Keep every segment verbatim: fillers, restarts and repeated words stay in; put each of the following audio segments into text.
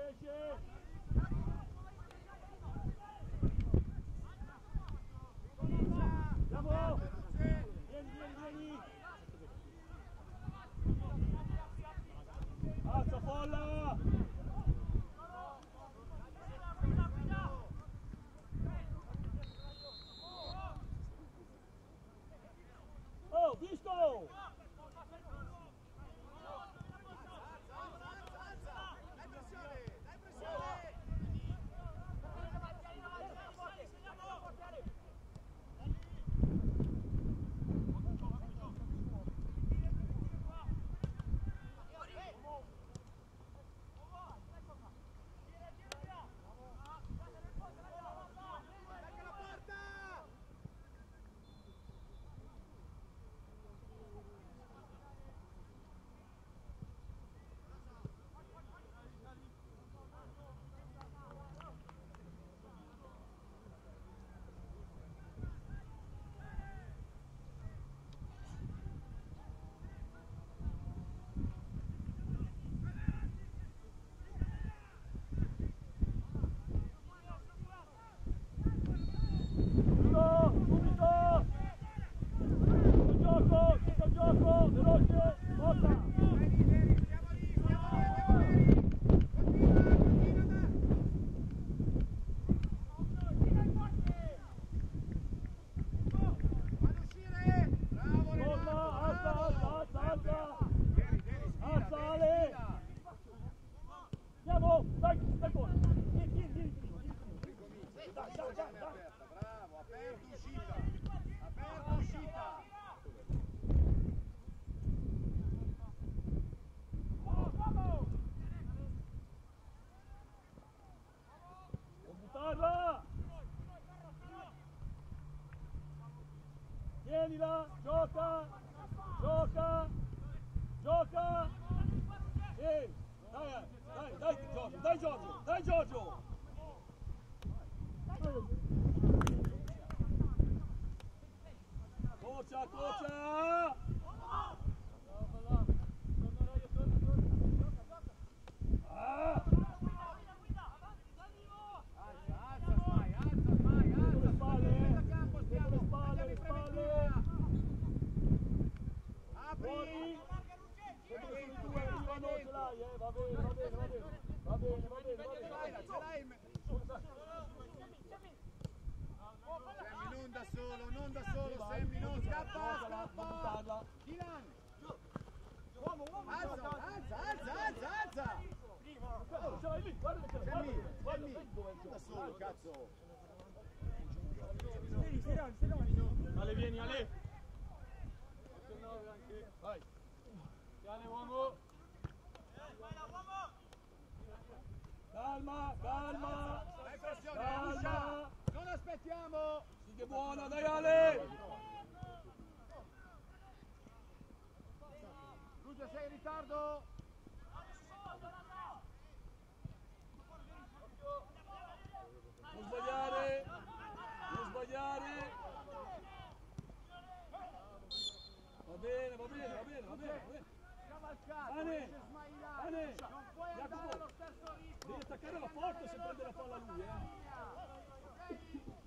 Tienila, gioca, gioca, gioca. Sì, dai, dai, dai Giorgio, dai Giorgio, dai Giorgio. Cocia, cocia. Ah. Fuori! Vedo che sono i due, arrivano, ce l'hai, eh? Va bene, va bene, va bene, va bene, va bene, va bene. Ce l'hai, Sammy, non da solo, non da solo, Sammy, non scappa, scappa! Dylan! Uomo, uomo! Alza, alza, alza, alza, alza! Oh, ce l'hai lì, guarda che ce l'hai, Sammy, guarda, Sammy, vedi dove è il non da gioco. solo, cazzo! Stai, stai, stai, Ale, vieni, Ale! Vai! Piane, uomo! Calma, calma! Dai pressione, Calma! Lucia! Non aspettiamo! Sì che buona, dai Ale! Lucia, sei in ritardo! Non sbagliare! Non sbagliare! Va bene, va bene, va bene, va bene, va bene! Ane, Ane, non puoi andare allo stesso ritmo. devi attaccare la porta se prende la palla lui, eh.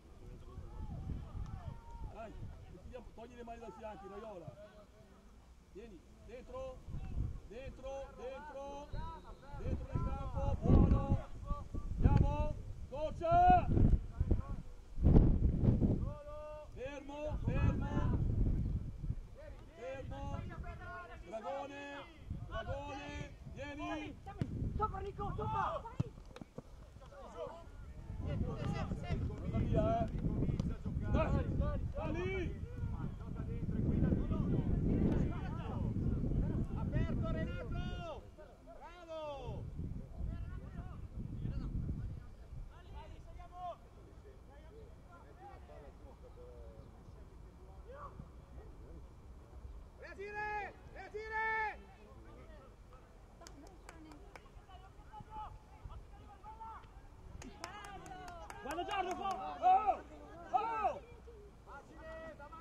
Dai, togli le mani dai fianchi, Raiola. Vieni, dentro, dentro, dentro, dentro nel campo, buono. Andiamo, Cocia. Fermo, fermo. Fermo. Dragone, Dragone, vieni. Toppa Nico, toppa! Guarda via, eh. Dai, dai lì. Aperto Renato! Bravo! Reagire! Reagire! Guarda Giorgio, oh! Oh! Facile, davanti!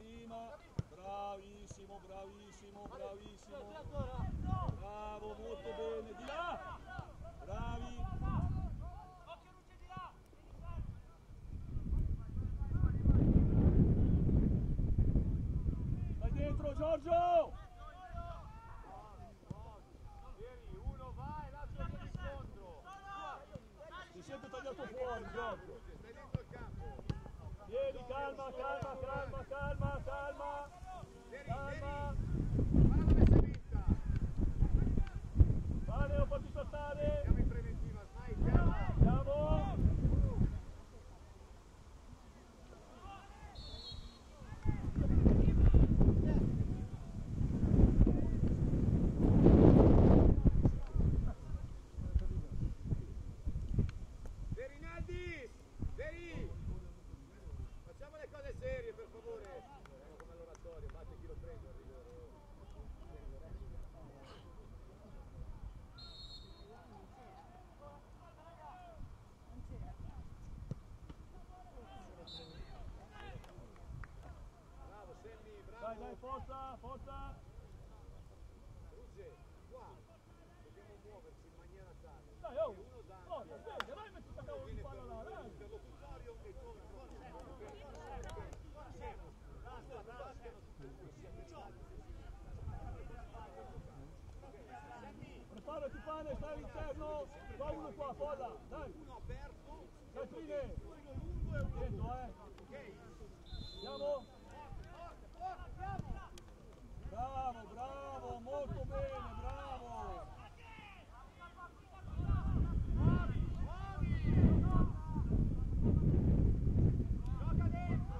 prima, bravissimo, bravissimo, bravissimo, bravo, molto bene, di là, bravi, vai dentro Giorgio, Uno vai, l'altro di scontro. ti sento tagliato fuori Giorgio. Stai dentro il campo. Vieni, calma, calma, calma, calma, calma, calma. Guarda dove sei vinta. Vale, non fatti saltare. Siamo in preventiva, vai, chiama. Andiamo. Verinaldi, Veri. Facciamo le cose serie, per favore. Siamo come all'oratorio, batti chi lo prende al rigore. Bravo Sammy, bravo. Dai, dai, forza, forza. Ruggè, qua dobbiamo muoverci in maniera tale. Dai, oh, che uno dà forza, sveglia, vai, metti sta cavolo di palla là, dai. interlocutorio e tu basta, basta. Preparati pane, stai all'interno. Qua uno qua, folla, dai. Uno aperto, Dai, Trine. uno lungo e uno Dentro, eh. ok? Andiamo. Bravo, bravo, molto bene, bravo. Gioca dentro.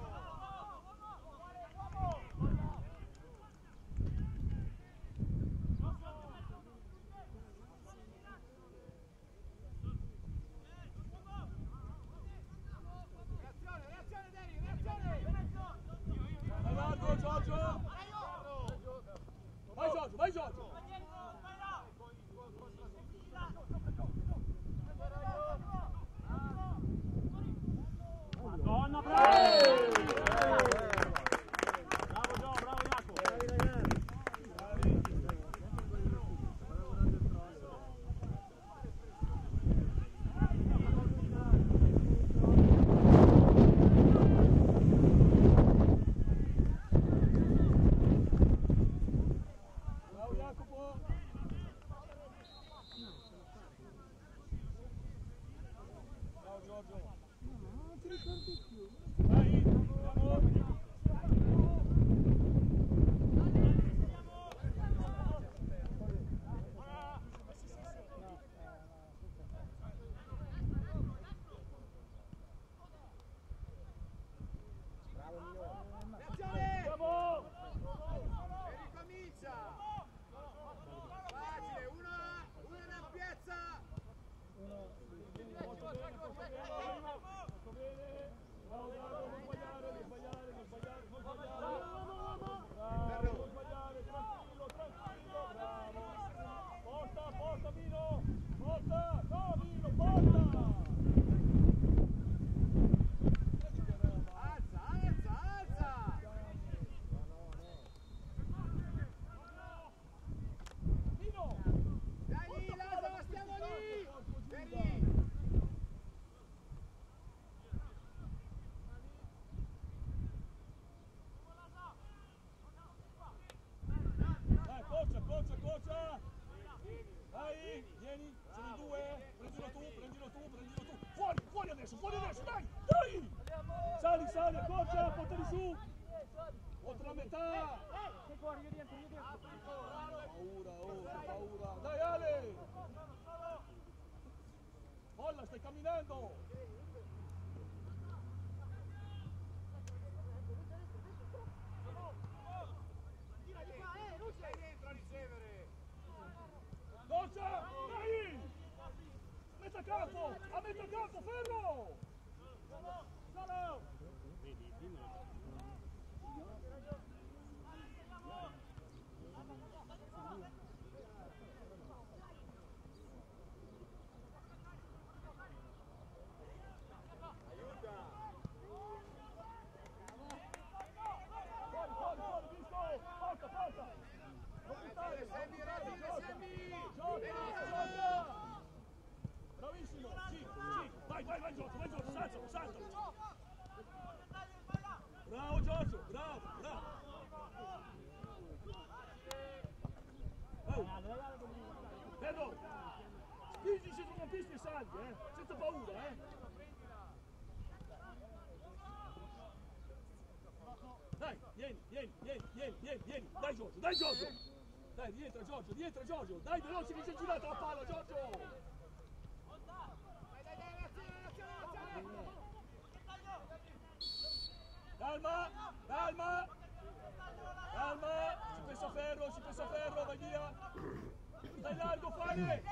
Reazione, reazione Deri, reazione. Vai largo, Giorgio. Vai Giorgio, vai Giorgio. Madonna, bravo! Bravo Gio, bravo Jacopo. Bravi ragazzi. Bravi. Bravo Jacopo. Bravo Giorgio. Non ti ricordi più. Vai, andiamo. Reazione. Andiamo. E ricomincia. Facile, uno, uno in ampiezza. Molto bene, molto bene. Molto bene. Bravo, bravo, non sbagliare, non sbagliare, non sbagliare, non sbagliare. Bravo, non sbagliare, tranquillo, tranquillo, bravo. Porta, porta Mino. Porta, no Mino, porta. Alza, alza, alza. Mino. Dai lì, Lazzaro, stiamo lì. Veri. Dai, concia, concia, concia. Dai, vieni, sono in due. Prendilo tu, prendilo tu, prendilo tu. Fuori, fuori adesso, fuori adesso, dai, dai. Sali, sali, concia, portali su. Oltre la metà. Sei fuori, io dentro, io dentro. Paura, oh, che paura. Dai Ale. Molla, stai camminando. Stai dentro a ricevere. Concia, dai. Metà campo, a metà campo, ferro. Salo. colpisci e salvi, eh? Senza paura, eh? Dai, vieni, vieni, vieni, vieni, vieni, vieni, dai Giorgio, dai Giorgio! Dai, rientra Giorgio, rientra Giorgio! Dai, veloce che si è girata la palla, Giorgio! Calma, calma! Calma! Si pensa a ferro, si pensa a ferro, vai via! Stai largo, Fane!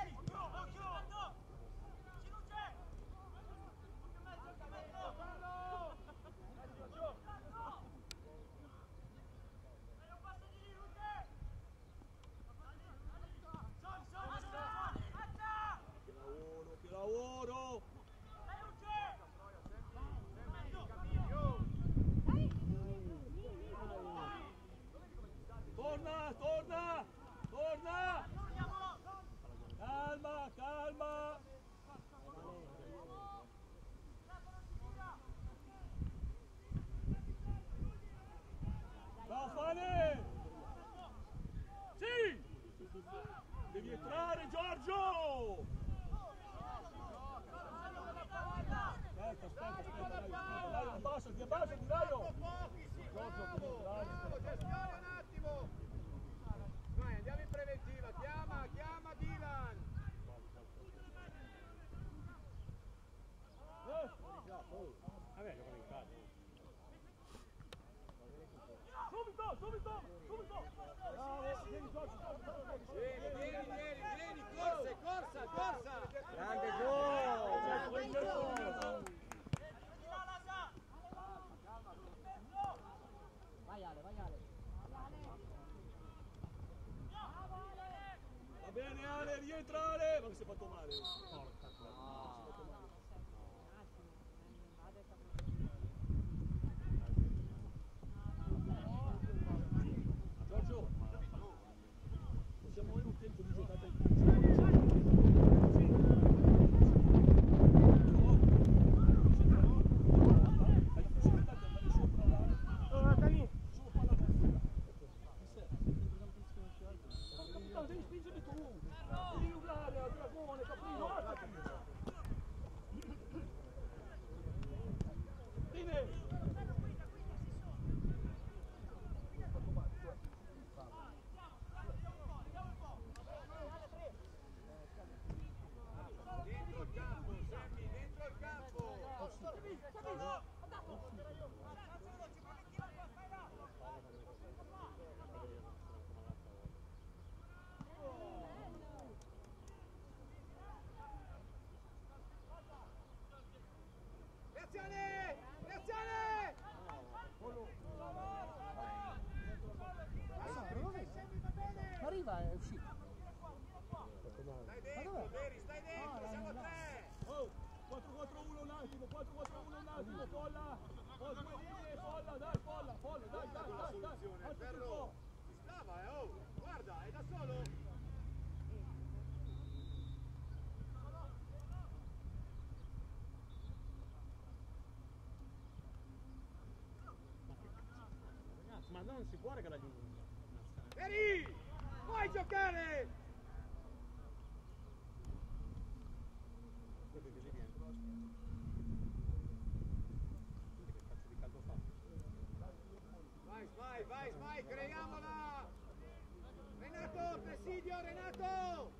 Che lavoro! Torna, torna! Torna! Calma, calma! Bravo Fane! Sì! Devi entrare Giorgio! Aspetta, aspetta, aspetta, dai, dai, abbassati, abbassati, dai! Giorgio, devi entrare. Bravo, gestione un attimo! Vai, andiamo in preventiva, chiama, chiama Dylan! Eh. Vabbè, giocano in casa. Subito, subito, subito! Bravo, vieni Giorgio, Giorgio, Vieni, vieni, vieni, vieni, corsa, corsa, corsa! Grande gol! Vai Ale, vai Ale. Va bene Ale, rientra Ale! Ma che si è fatto male? Giorgio, possiamo avere un tempo di giocata in devi spingere tu, devi urlare al dragone, caprino, bene! Dentro il campo, Sammy, dentro il campo! Reazione! Reazione! Arriva, è uscito. Stai dentro, Deri, stai dentro, siamo a tre! Oh, quattro contro uno un attimo, quattro contro uno un attimo, folla! Oh, due linee, folla, dai, folla, folla, dai, dai, dai, dai, alzati un po'! Si stava, eh, oh! Guarda, è da solo! Ma non si può regalare di Deri! Puoi giocare! quello che viene. Che cazzo di caldo fa? Vai, vai, vai, vai, creiamola! Renato, presidio, Renato!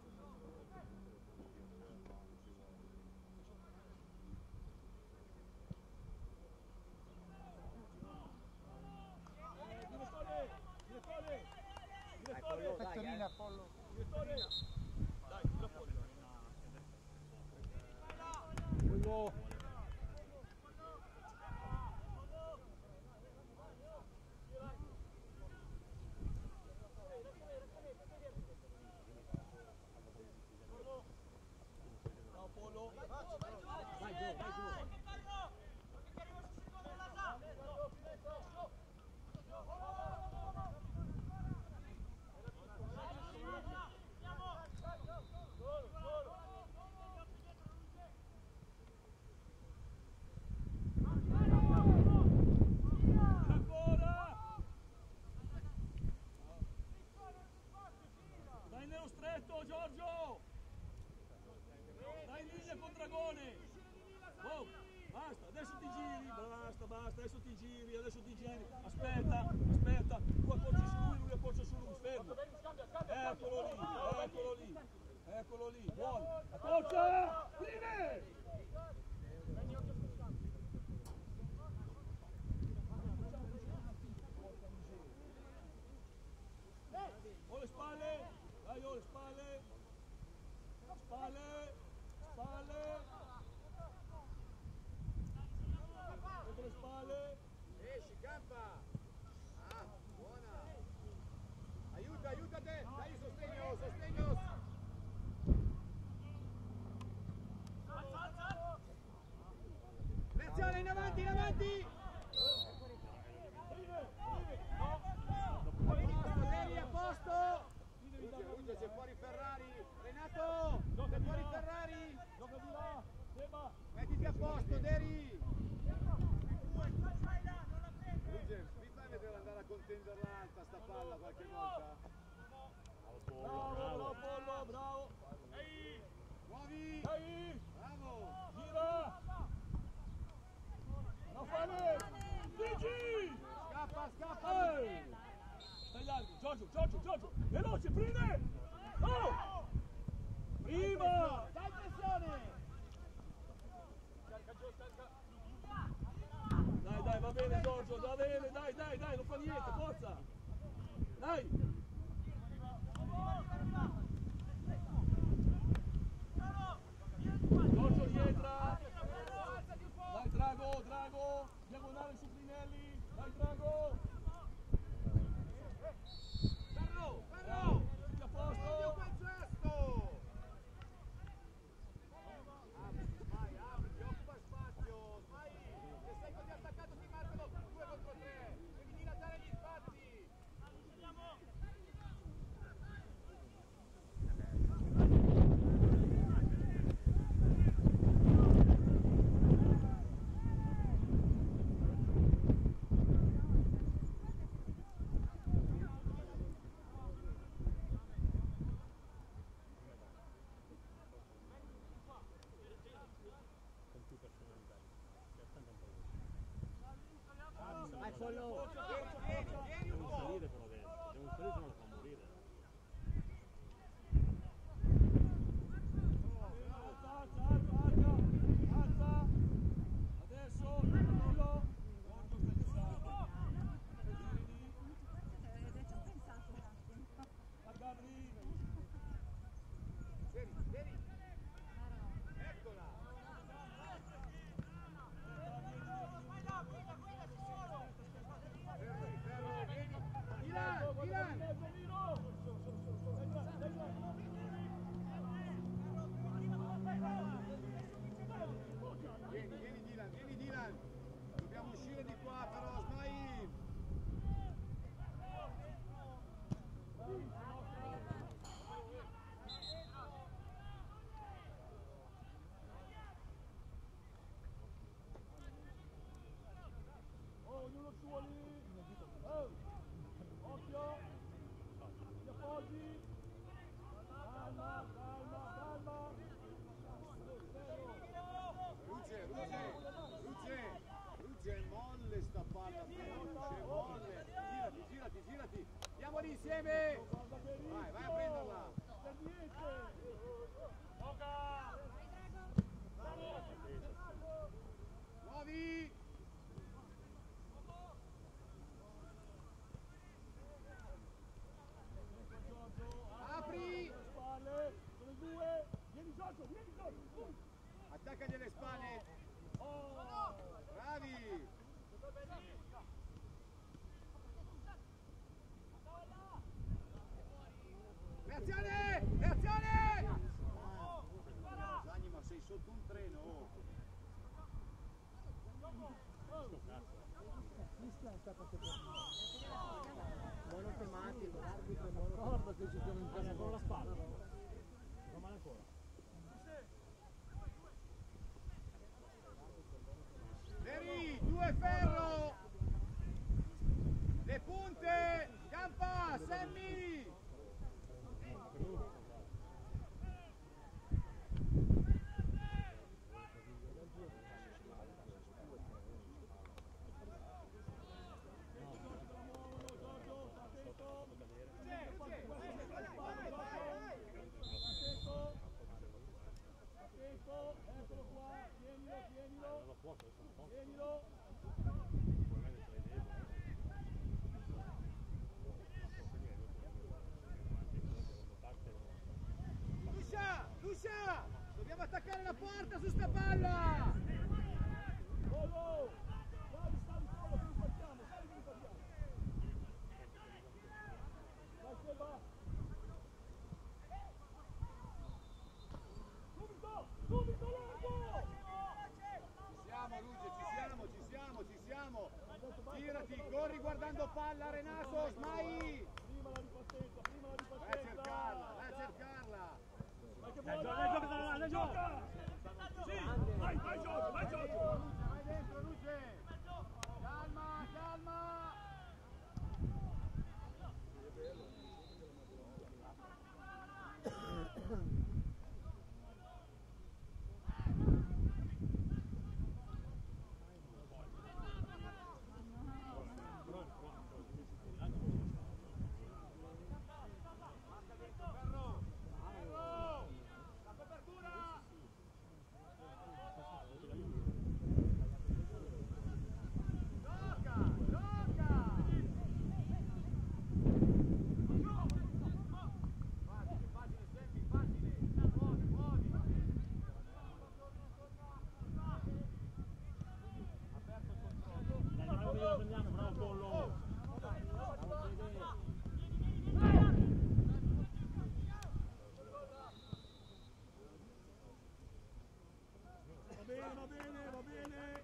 Direttore, direttore, direttore, Pettorina, Apollo. direttore! Dai, tira fuori! Quello! Ciao Polo! Vai giù, vai giù! basta, basta, adesso ti giri, adesso ti giri, aspetta, aspetta, tu appoggi su lui, lui appoggia su lui, fermo. Eccolo lì, eccolo lì, eccolo lì, buono, appoggia, fine! Ho le spalle, dai, ho le spalle, spalle, spalle. Dietro le spalle. Esci, campa! Ah, buona! Aiuta, aiuta te! Dai sostegno, sostegno! Reazione, in avanti, in avanti! Devi a posto! Rugge, c'è fuori Ferrari! Renato! C'è fuori Ferrari! Gioca di là, Seba. Mettiti a posto, Deri! Rugge, mi fai vedere andare a contenderla alta sta palla qualche volta? Bravo, bravo, Pollo, bravo. Muovi! Dai, Bravo! gira. Raffaele, Gigi. Scappa, scappa! Ehi. Stai largo, Giorgio, Giorgio, Giorgio. Veloce, prima. Oh. Prima. Dai pressione! Dai, dai, va bene Giorgio, va bene, dai, dai, dai, non fa niente, forza. Dai. Giorgio rientra. Dai Drago, Drago, diagonale su Prinelli. Dai Drago. Ferro, ferro! Tutti a posto. Quel gesto! Apriti, Smai, apriti, occupa spazio! Smai, se sei così attaccato ti marcano due contro tre! Devi dilatare gli spazi! Dai, Pollo! Vieni, vieni, vieni un Devo po'! salire però adesso, devo salire se no lo fa morire. Alza, alza, alza, alza, alza. Adesso, Giorgio, Giorgio sta iniziando. Giri, Ci ho pensato un attimo. a Gabri. Vieni, vieni! Eccola! Ferro, ferro, vieni! Milan, Milan! Vieni, vieni Dylan, vieni Dylan! Dobbiamo uscire di qua però, Smai! Oh, ognuno il suo lì. Oh, occhio. Ti appoggi. Calma, calma, calma. Luce, Luce, Luce, Luce, molle sta palla, Luce, molle! Girati, girati, girati! Andiamo lì insieme! Guarda che rischio. Vai, vai a prenderla! Per niente. Gioca. Muovi! Apri! Spalle, sono i due. Vieni Giorgio, vieni Giorgio. Attaccagli le spalle! Oh. Bravi! Reazione! Reazione! Zagni, ma sei sotto un treno! Mischia è stata monotematico, l'arbitro monotematico che ci siamo in casa Con la spalla. Non male ancora. Neri, due ferro! Le punte! Campa, Sammy! Tienilo. Lucia, Lucia, dobbiamo attaccare la porta su sta palla. Solo. Sali, sali solo che li facciamo, sali che li facciamo. Vai Seba. Subito, subito largo. Ci siamo Luce, ci siamo, ci siamo, ci siamo. Girati, corri guardando palla Renato, Smai. Prima la ripartenza, prima la Vai a ripartenza. cercarla, vai a cercarla. Vai che Dai, buona. gioca, dai, dai, gioca. Sì, vai, vai Giorgio, vai Giorgio. Vai dentro Luce. Calma, calma. Va bene, va bene, va bene.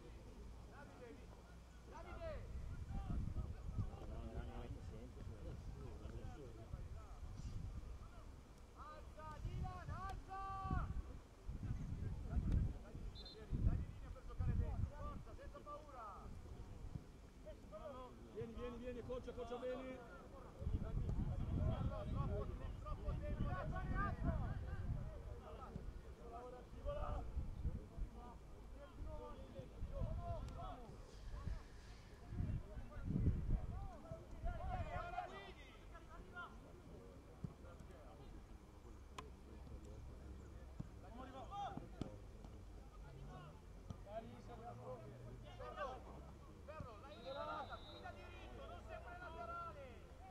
Alza, Dylan, alza! Dagli linea per giocare dentro, forza, senza paura! Vieni, vieni, vieni, concia, concia bene. Troppo, troppo, troppo tempo adesso! Ferro, l'hai liberata, fila diritto, non sempre laterale!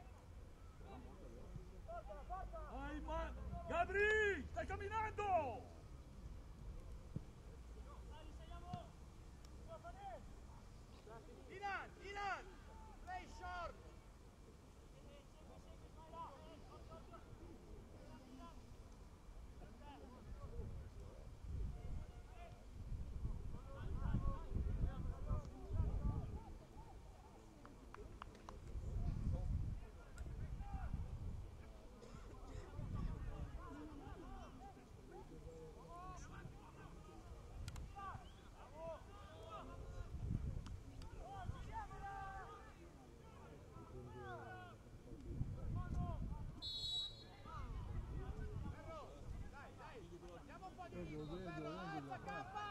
Vai, ma... Gabri, stai camminando! Ilan, Ilan, play short! Andiamo un po' di ritmo, Ferro, alza, scappa!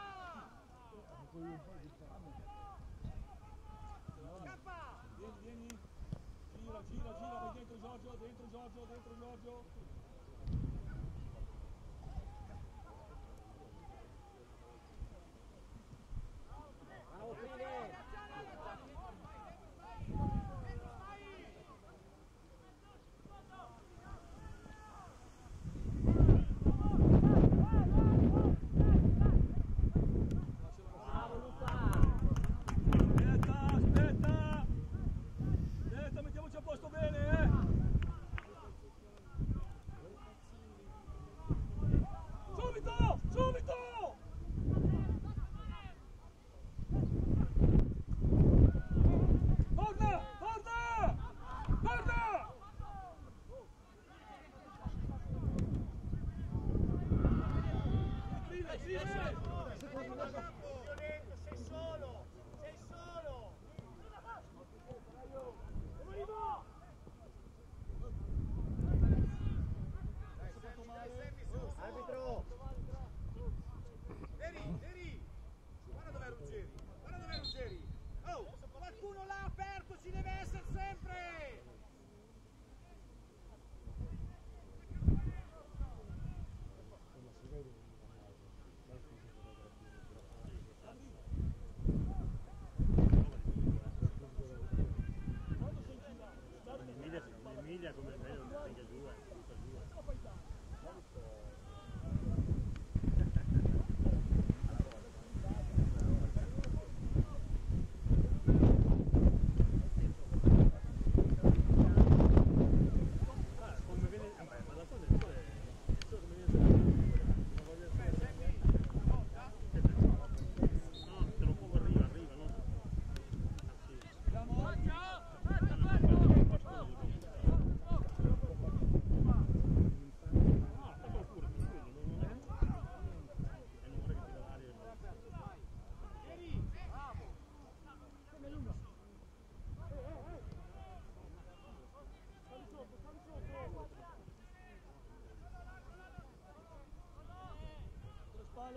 Scappa! Vieni, vieni. Gira, gira, gira, vai dentro Giorgio, dentro Giorgio, dentro Giorgio. Bravo Fede! Bravo Luca! Aspetta, aspetta. Aspetta, mettiamoci a posto bene, eh.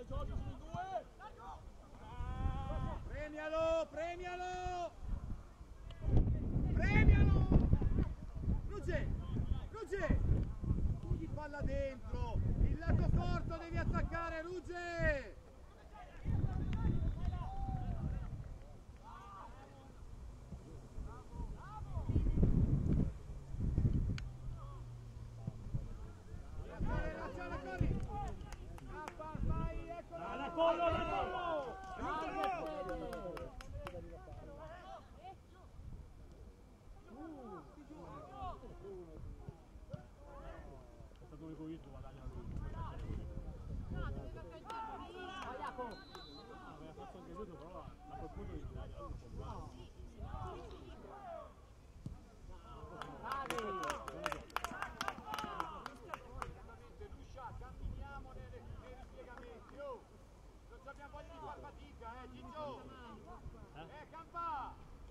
Giorgio, sono in due. Premialo, premialo! Premialo! Luce, Luce! Gli palla dentro, il lato corto devi attaccare, Luce! La collo, la collo! È stato un egoismo, guadagna lui. Aveva fatto anche lui, però a quel punto gli guadagna lui. Camminiamo nei ripiegamenti, oh! Non abbiamo voglia di far fatica, eh, Gigio! Eh, campa!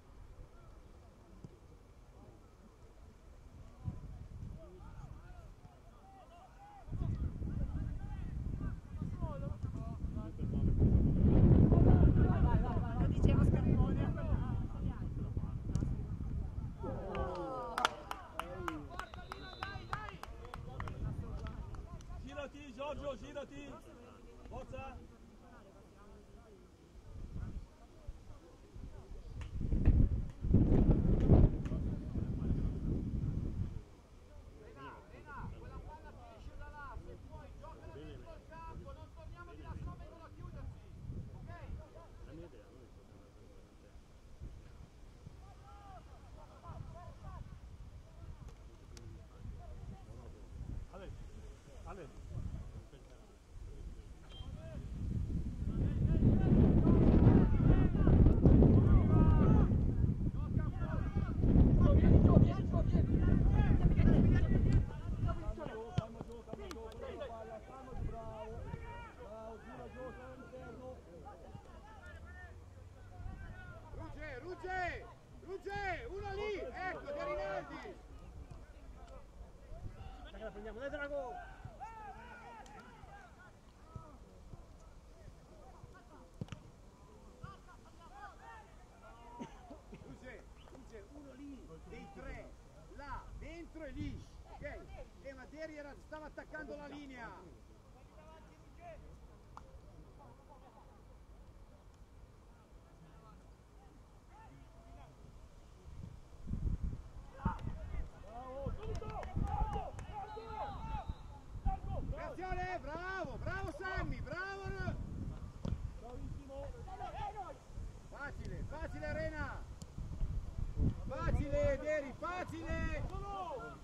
Lo diceva Scarpone. Girati, Giorgio, girati! Forza! Ale, Ale. Ruge, Ruge! Ruge! Uno lì! Ecco, De Rinaldi! Dai che la prendiamo, dai Drago! Ruge, Ruge, uno lì, dei tre, là, dentro e lì, ok? E Maderi era, stava attaccando la linea! Reazione, bravo, bravo Sammy, bravo! Bravissimo! Facile, facile Arena! Facile, Deri, facile! Fallo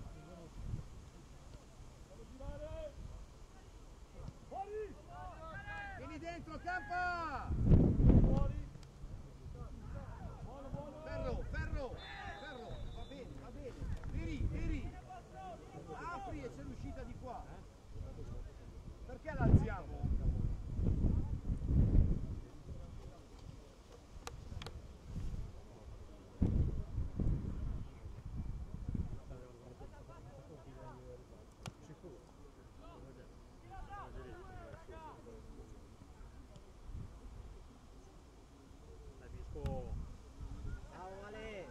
girare! Fuori! Vieni dentro, campa! Fuori! Buono, buono! Ferro, ferro, ferro, va bene, va bene. Deri, Deri, apri e c'è l'uscita di qua. Perché l'alziamo? Ciao Ale!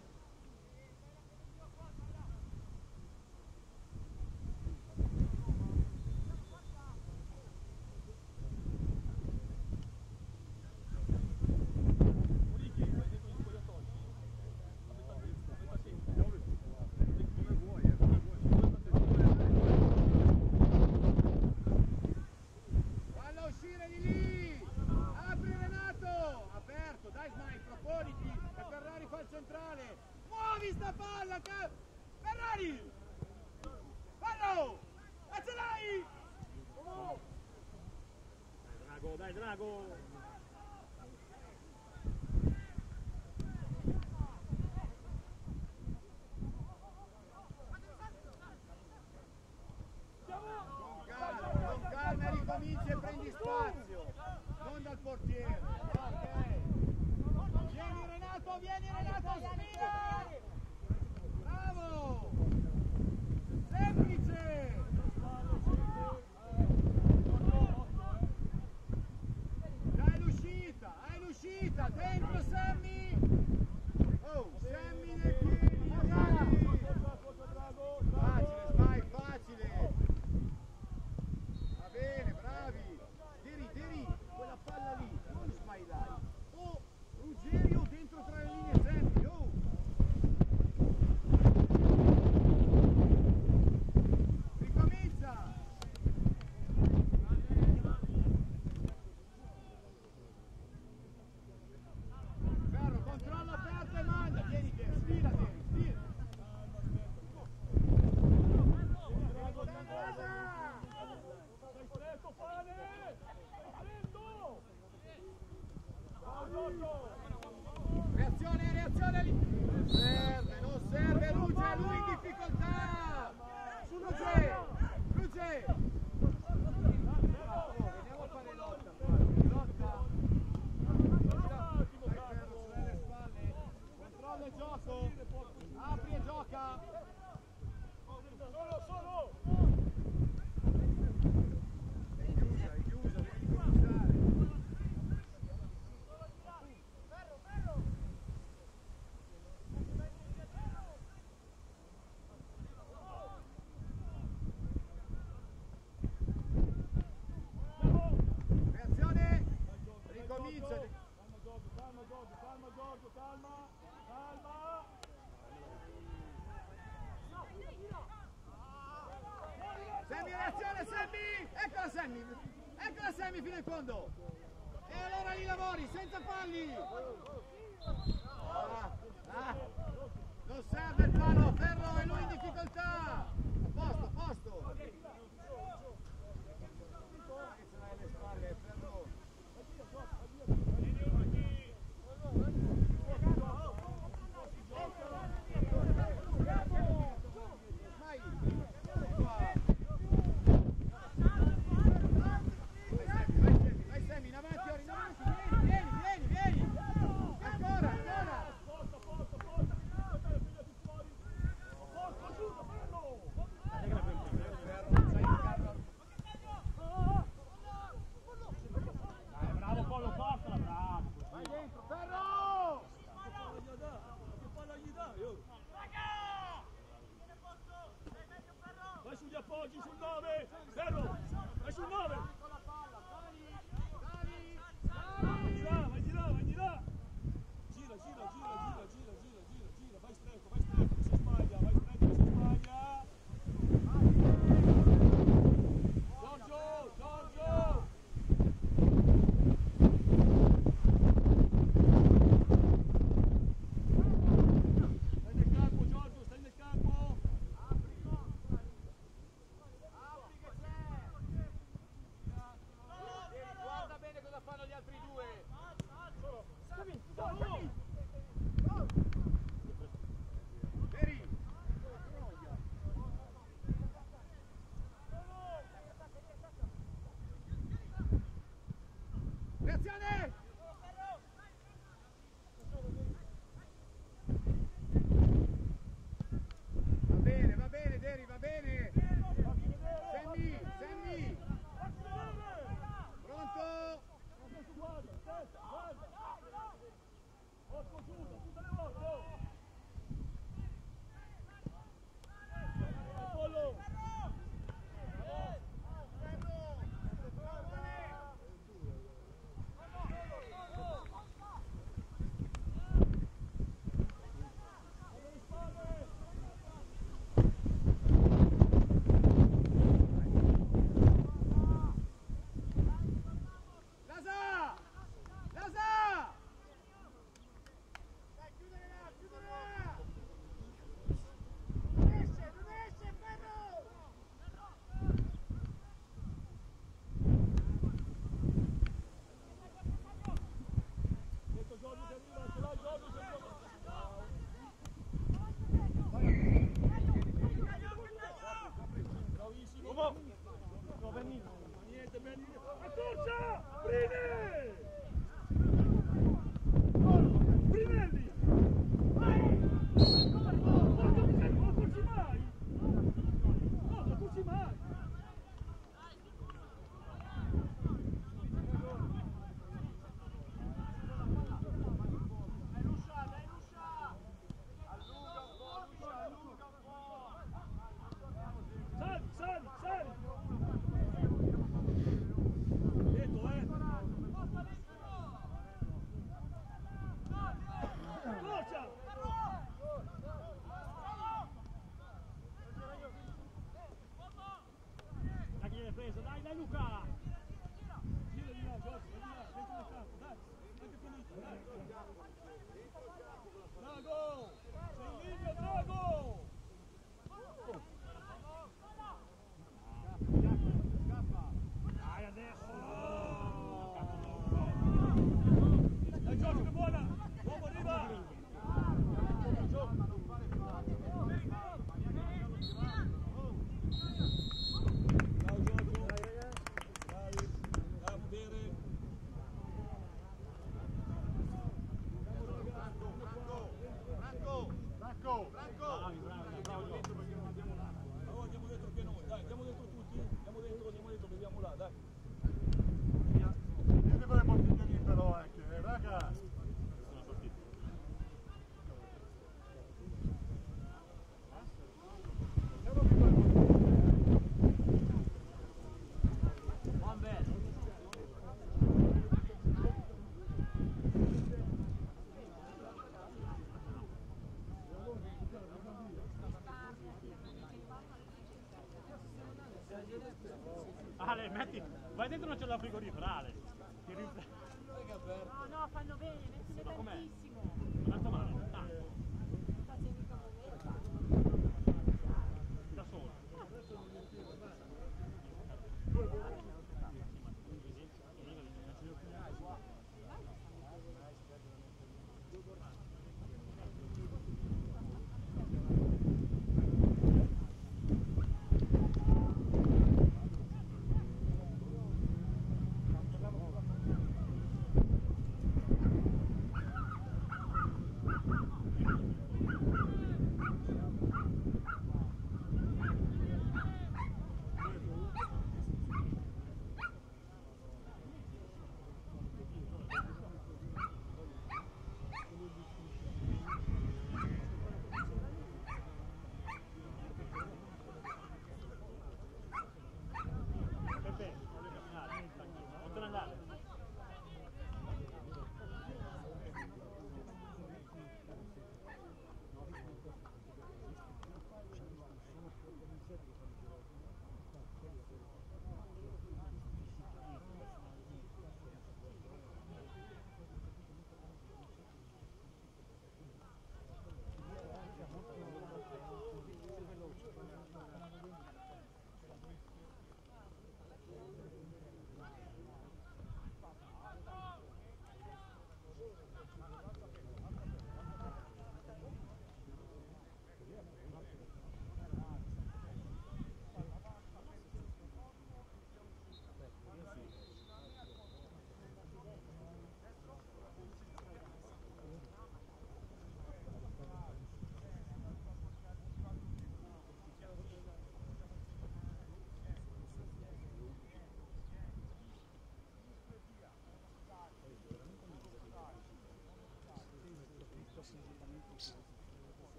Fallo uscire di lì! Apri Renato! Aperto, dai Smile, proponiti! E Ferrari fa il centrale! Muovi sta palla! Ca... Ferrari! Fallo! Ma ce l'hai! Oh! Dai Drago, dai Drago! Con calma, con calma ricominci e prendi spazio! Non dal portiere! Ok! Vieni Renato, vieni Renato, sfida! Bravo! Semplice! Ricomizza, dentro Sammy! Oh, Sammy nei piedi, ragazzi! Facile, vai, facile! Va bene, bravi! Deri, Deri, quella palla lì, non Smile dai! Oh, Ruggeri dentro tra le linee Sammy, oh! Ricomizza! Ferro, controllo aperto e manda, vieni che sfila, Deri, sfila! Sei stretto, pane! Sei stretto! Ciao Giorgio! Reazione, reazione lì! Non serve, non serve, Ruggè, lui in difficoltà! Su Ruggè! Ruggè! Oh, vediamo a fare lotta, lotta! Dai Ferro, sulle spalle! Controllo il gioco! Apri e gioca! Solo, solo! È chiusa, è chiusa, devi cominciare! Reazione! Ricomincia! Calma Giorgio, calma Giorgio, calma Giorgio, calma! Calma! Sammy, reazione Sammy! Eccola Sammy! Eccola Sammy fino in fondo! E allora li lavori, senza falli! Ah, ah. Non serve il fallo, Ferro e lui in difficoltà! A posto, a posto! Che ce l'hai alle spalle, Ferro! Vai! Vai Sammy, in avanti, ora in avanti, vieni, vieni, vieni, vieni! Ancora, ancora! Forza, forza, forza! Portare figlia più fuori! Forza, aiuto, Ferro! Dai, bravo Polo, portala, bravo! Vai dentro, Ferro! Che palla gli dai, oh! Vai sugli appoggi, sul nove! Ferro! Vai sul nove! Vai di là, vai di là, vai di là! Gira, gira, gira, gira, gira, gira, gira, gira, vai stretto, vai stretto, non si sbaglia, vai stretto, non si sbaglia! Giorgio, Giorgio! Stai nel campo, Giorgio, stai nel campo! Guarda bene cosa fanno gli altri due! Deri! Reazione! Va bene, va bene, Deri, va bene! Sammy, Sammy! Pronto? Guarda, testa, guarda! difesa, dai, dai Luca! Gira di là, Giorgio, vai di là, dentro il campo, dai, anche finito, dai. Drago! Sei in linea, Drago! Dai adesso! Dai Giorgio, che buona! Uomo arriva! Ciao Giorgio! Bravi! Bravo, bere! Franco, Franco, Franco, Franco. Bravi, bravi, bravo Giorgio. Allora andiamo dentro anche noi, dai, andiamo dentro tutti, andiamo dentro, andiamo dentro, vediamo là, dai. Vieni con le bottiglie lì però anche, eh, raga! Buon bello. Ale, metti, vai dentro non c'è la frigorifera, Ale. Ti rinf- No, no, fanno bene, mettine Ma com'è? tantissimo. Tanto male, tanto. Faccio mica muovere. Da solo.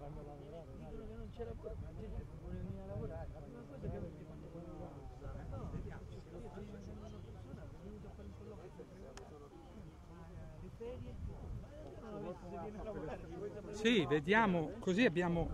fanno lavorare. Dicono che non c'è lavoro, ma gente non vuole venire a lavorare. Una cosa che non ti fanno lavorare. No, io sto facendo una persona, è venuto a fare un colloquio per le ferie. Ma non avete se viene a lavorare. Sì, vediamo, così abbiamo...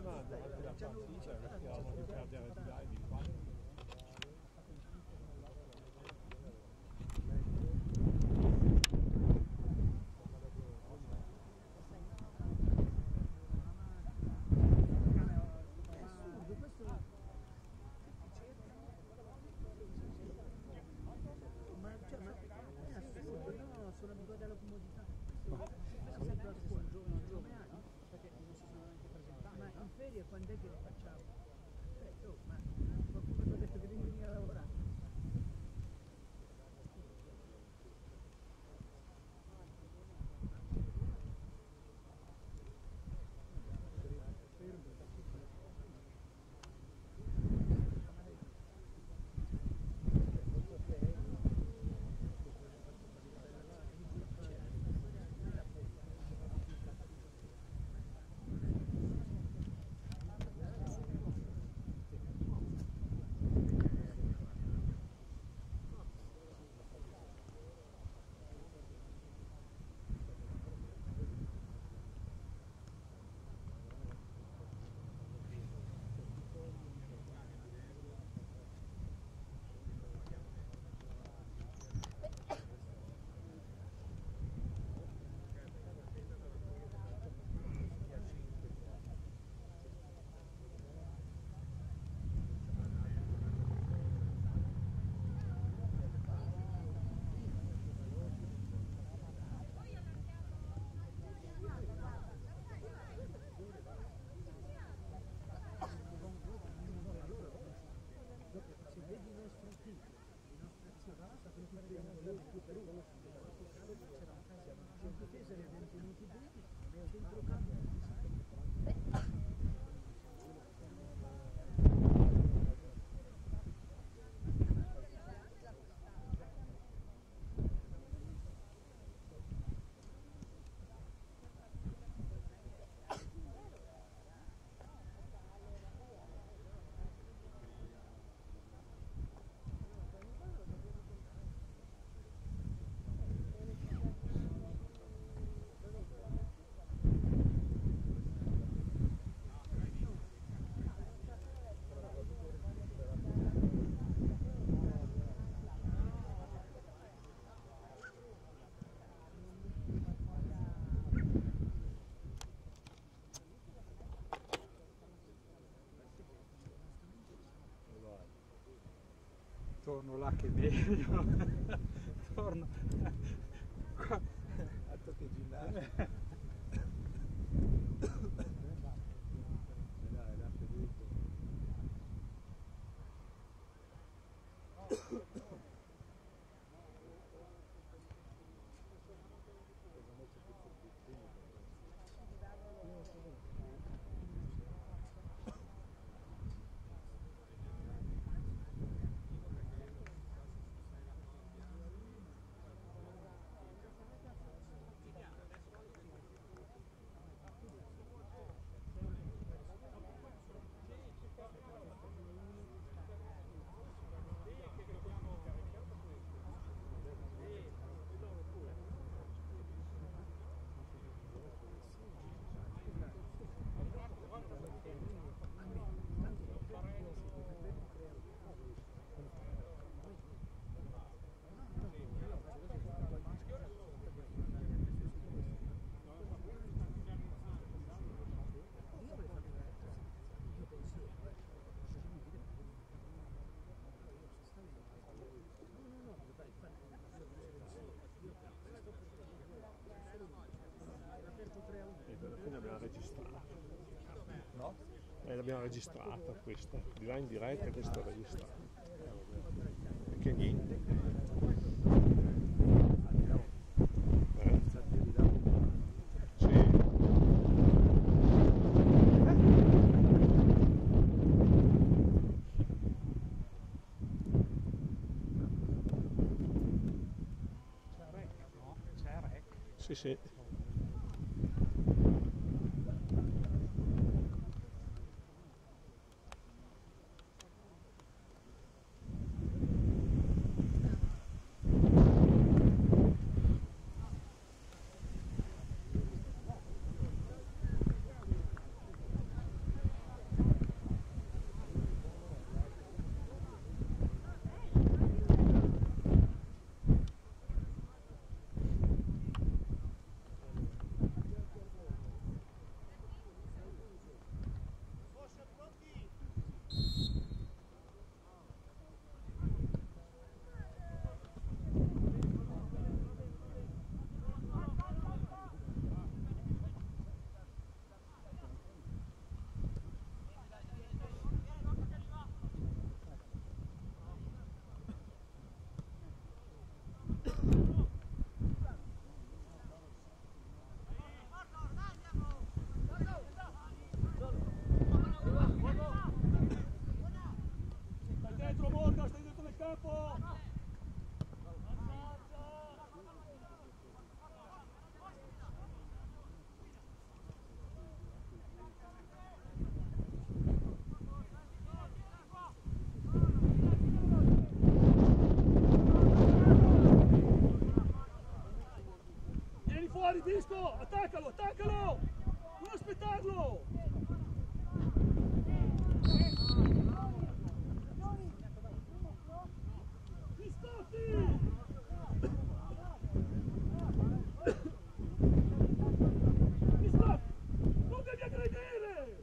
Sono abituati alla comodità. Questo sempre la stessa giorno, giorno perché non si sono neanche presentati. Ma in ferie quando è che lo facciamo? Eh, oh, ma qualcuno ti ha detto che devi venire a lavorare. Torno là che è meglio. Torno. Altro che ginnastica. Dai, lascia dentro. L'abbiamo registrata, no? Eh, l'abbiamo registrata questa, di là in diretta questa è registrata. Perché niente. Eh? Sì. C'è rec, no? C'è rec. Sì, sì. Attaccalo, attaccalo, attaccalo! Non aspettarlo! Riscotti! Non devi aggredire!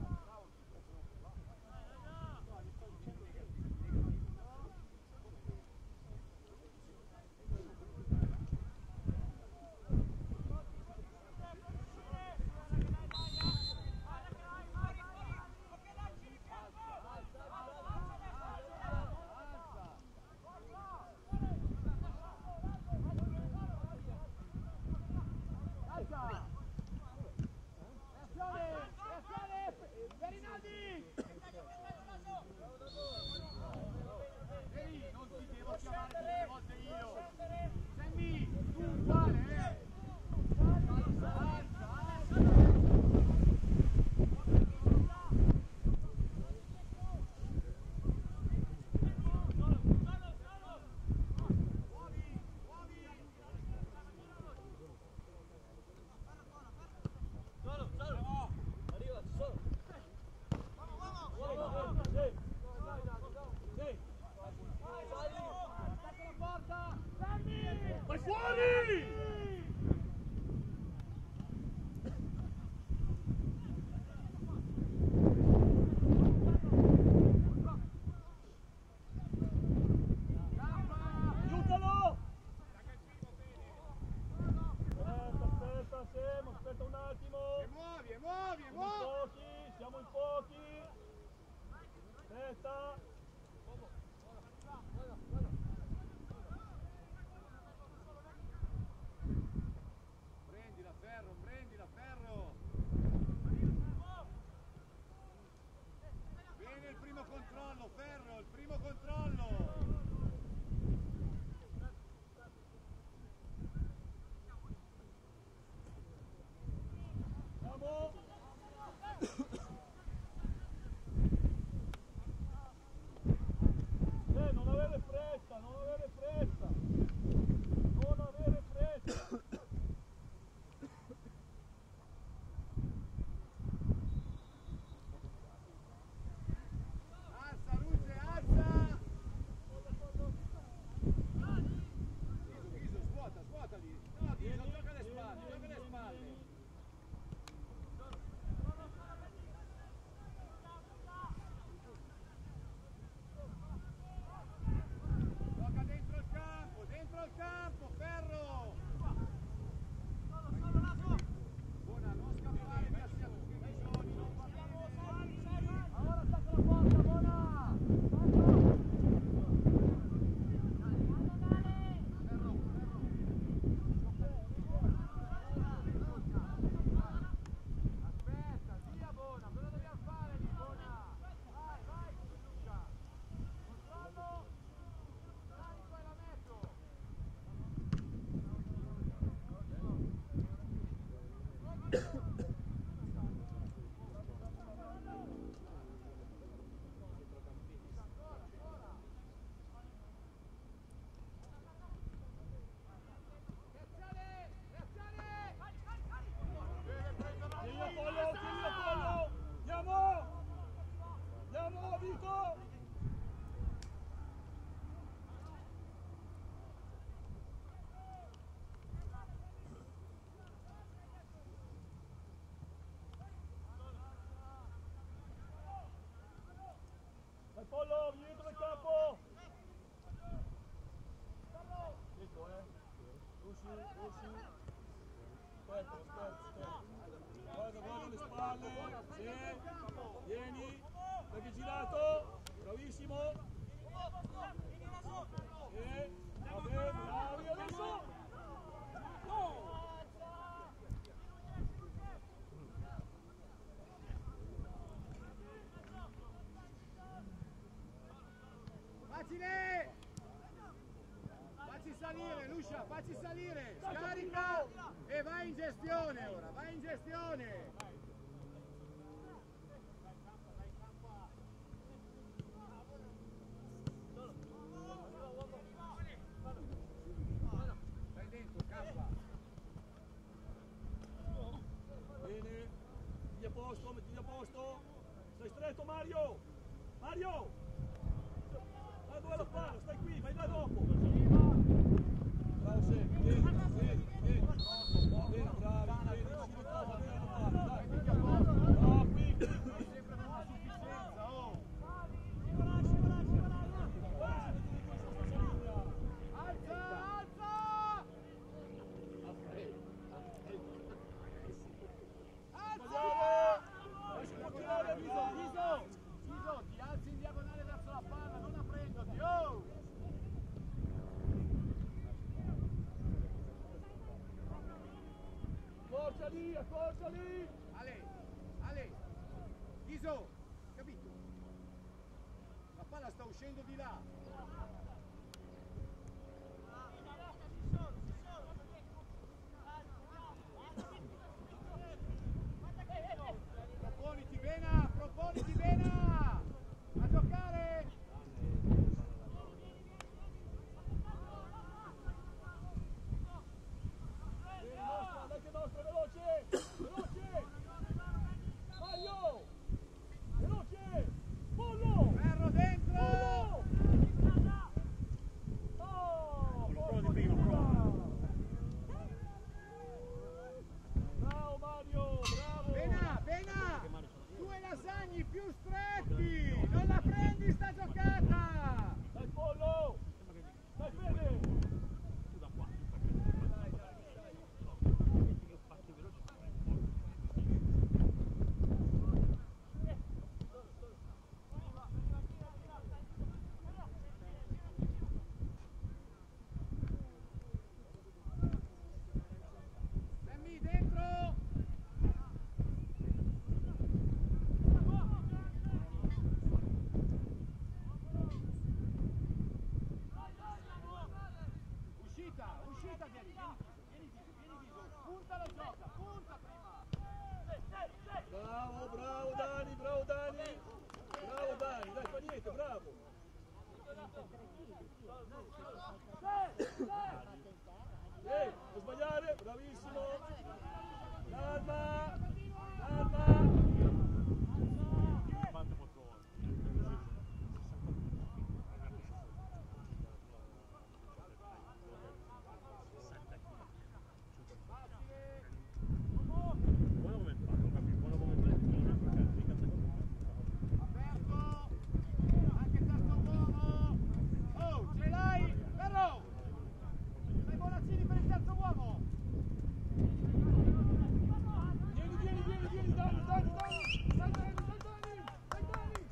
Vai fuori! Aiutalo! Aspetta, aspetta, Semo, aspetta un attimo. E muovi, e muovi, e Siamo in muovi. pochi, siamo in pochi. Aspetta. Prendila, Ferro, prendila, Ferro. Bene il primo controllo, Ferro, il primo controllo. Andiamo. Eh, non avere fretta, non avere fretta. Non avere fretta. Alza, Ruge, alza. Viso, viso, svuota, svuota lì. No, Viso, gioca le spalle, gioca le spalle. Gioca dentro il campo, dentro il campo, Ferro! Buona, non scappare, messi a tutti i bisogni, non va bene. Ora attacca la porta, buona! Ferro, Ferro! Aspetta, via Bona, cosa dobbiamo fare di Bona? Vai, vai, Lucia! Controllo! Dai, poi la metto! Reazione! Reazione! Tieni Apollo, tieni Apollo. Andiamo. Andiamo, Vito. Vai Pollo, vieni dentro il campo! Dietro, eh! Usci, usci! Aspetta, aspetta, aspetta! Guarda, guarda le spalle! Sì! Vieni! Perché girato! Bravissimo! Sì! Va bene, bravi! Adesso! No! Facile! Facci salire, Lucia, facci salire! Scarica e vai in gestione ora, vai in gestione! Vai dentro, campa! posto, mettiti a posto. Stai stretto Mario. Mario. Vai dove la palla, stai qui, vai là dopo. Bravo sempre, vieni, vieni, vieni. Va bene, bravi, vieni, vicino a casa, vieni a fare, dai. No, qui, qui, qui, sempre non ha sufficienza, oh. Scivola, scivola, scivola. Alza, alza! Sbagliare! Lascia continuare, Viso, Viso! Viso, ti alzi in diagonale verso la palla, non aprendoti, oh! Accorciali, accorciali! Ale, Ale, Viso, capito? La palla sta uscendo di là. Proponiti Bena, proponiti Bena! A giocare! Vieni, nostra, dai che nostra, veloce! Veloce! Mario! Veloce! Pollo! Ferro dentro! Oh! Quello di prima, però. Bravo Mario, bravo! Bena, Bena! Due lasagni più stretti! Non la prendi sta giocata! Dai Pollo! Dai Fede! Tu da qua, che fatti veloce. Sammy dentro! Uscita, uscita, vieni, vieni, vieni, vieni, vieni, vieni, punta la gioca, punta prima! Bravo, bravo Dani, bravo Dani! Bravo Dani, dai fa niente, bravo! Ehi, non sbagliare, bravissimo! Calma! Calma! Quanto motore. Buono come fa, non capisco, buono come fa, non è per mica Aperto! Anche terzo uomo! Oh, ce l'hai? Ferro! Dai Bonaccini per il terzo uomo! Vieni, vieni, vieni, vieni, Dani, Dani, Dani! Dai Dani, dai Dani! Dai Dani!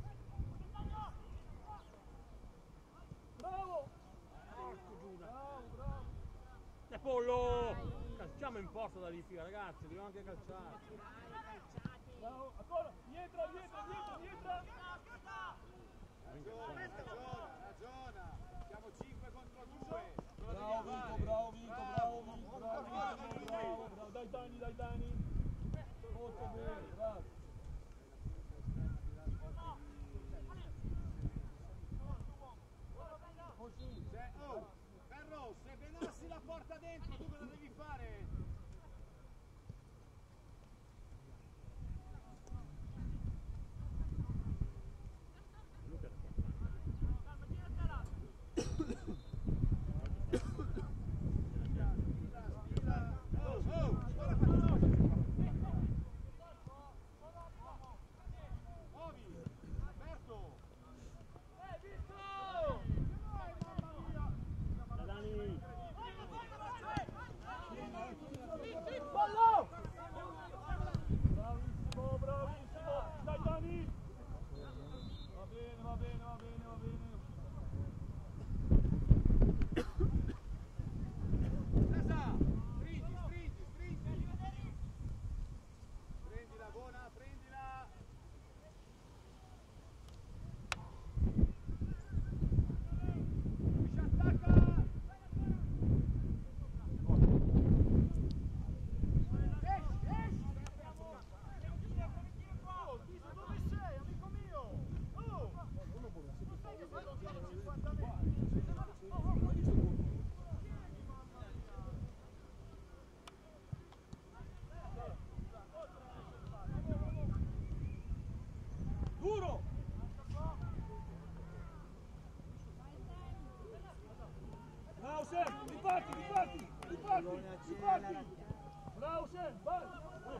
Bravo! Bravo, bravo! E Pollo! Calciamo in porta da lì, figa, ragazzi, dobbiamo anche calciare. Bravo, ancora! Rientra, rientra, rientra, rientra! Ragiona, ragiona, ragiona! Siamo cinque contro due! Bravo Vico, bravo Vico, bravo Vico, bravo Vico, bravo, bravo, dai Dani, dai Dani! Molto bene, bravo! Se, oh, Ferro, se Benassi la porta dentro, tu cosa devi fare? Oh, oh, guarda qua. Muovi, Alberto. Eh, visto! Eh, mamma mia! Da Dani!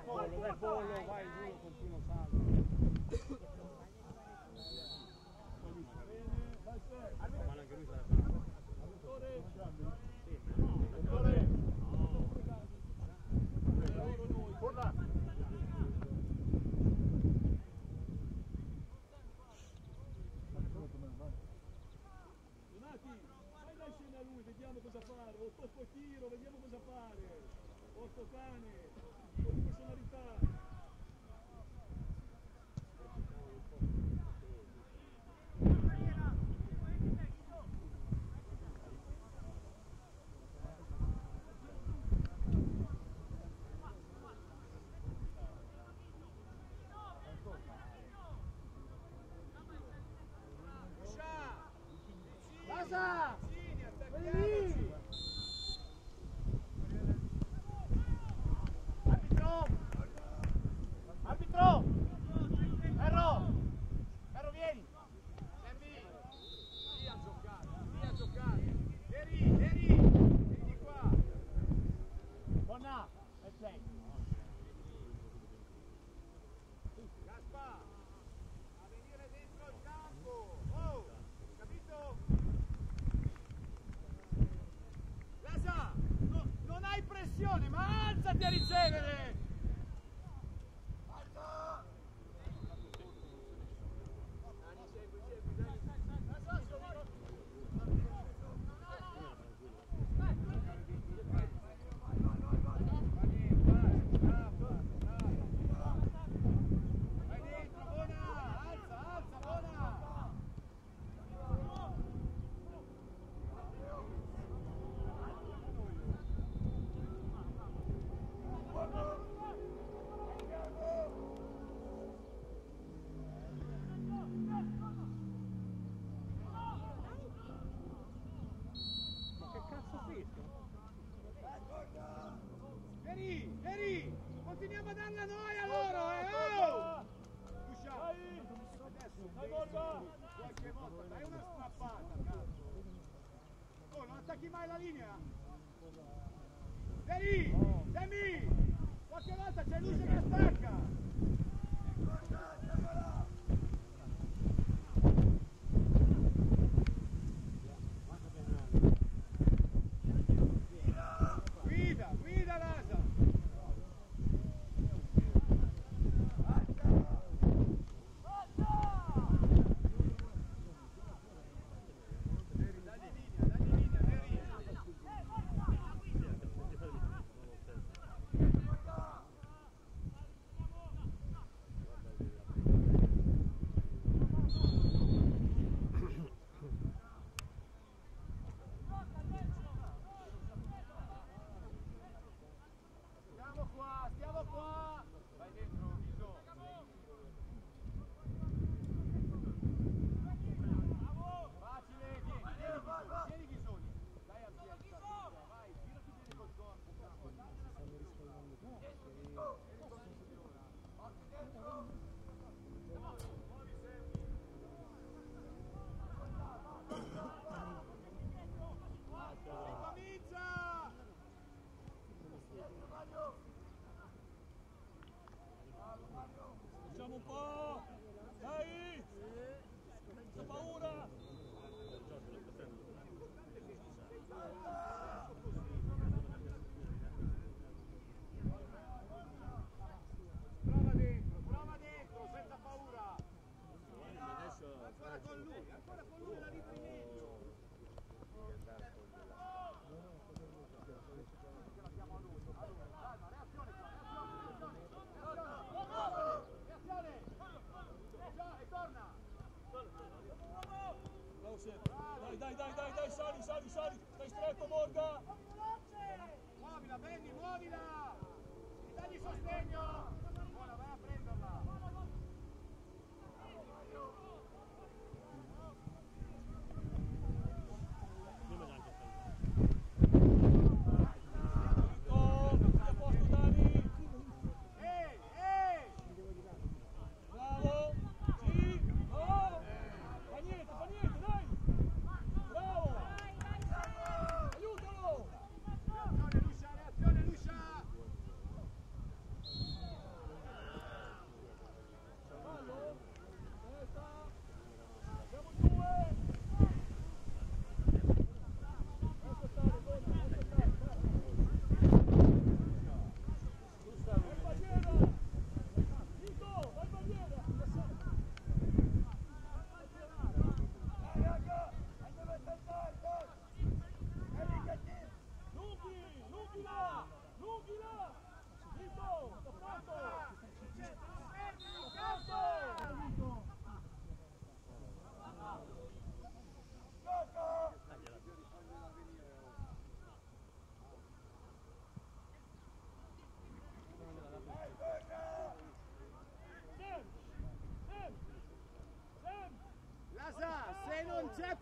pollo, dai pollo, vai giù, continua salvo. Ma anche lui sarà bravo. Porla! Donati, vai là insieme a lui, vediamo cosa fare. O tocco e tiro, vediamo cosa fare. Otto cane, con personalità. Casa! Vieni! Arbitro! Arbitro! Ferro! Ferro, vieni! Sembi! Via a giocare, via a giocare! Vieni, vieni! Vieni qua! Donna! E sei! Gaspa! A venire dentro il campo! Oh! Capito? Lasa! No, non hai pressione, ma alzati a ricevere! Alza! Dani, segui, segui, Dani. Lasa, sono... Vai dentro, buona! Alza, alza, buona! Ma che cazzo fischia? Vieni, vieni! Continuiamo a darla a noi a loro, eh! Oh! Usciamo! Adesso penso, qualche volta, dai una strappata, cazzo! Oh, non attacchi mai la linea? Vieni! Semi! Qualche volta c'è Luce che attacca! Guida, guida Lasa! Dagli linea, dagli linea, Neri!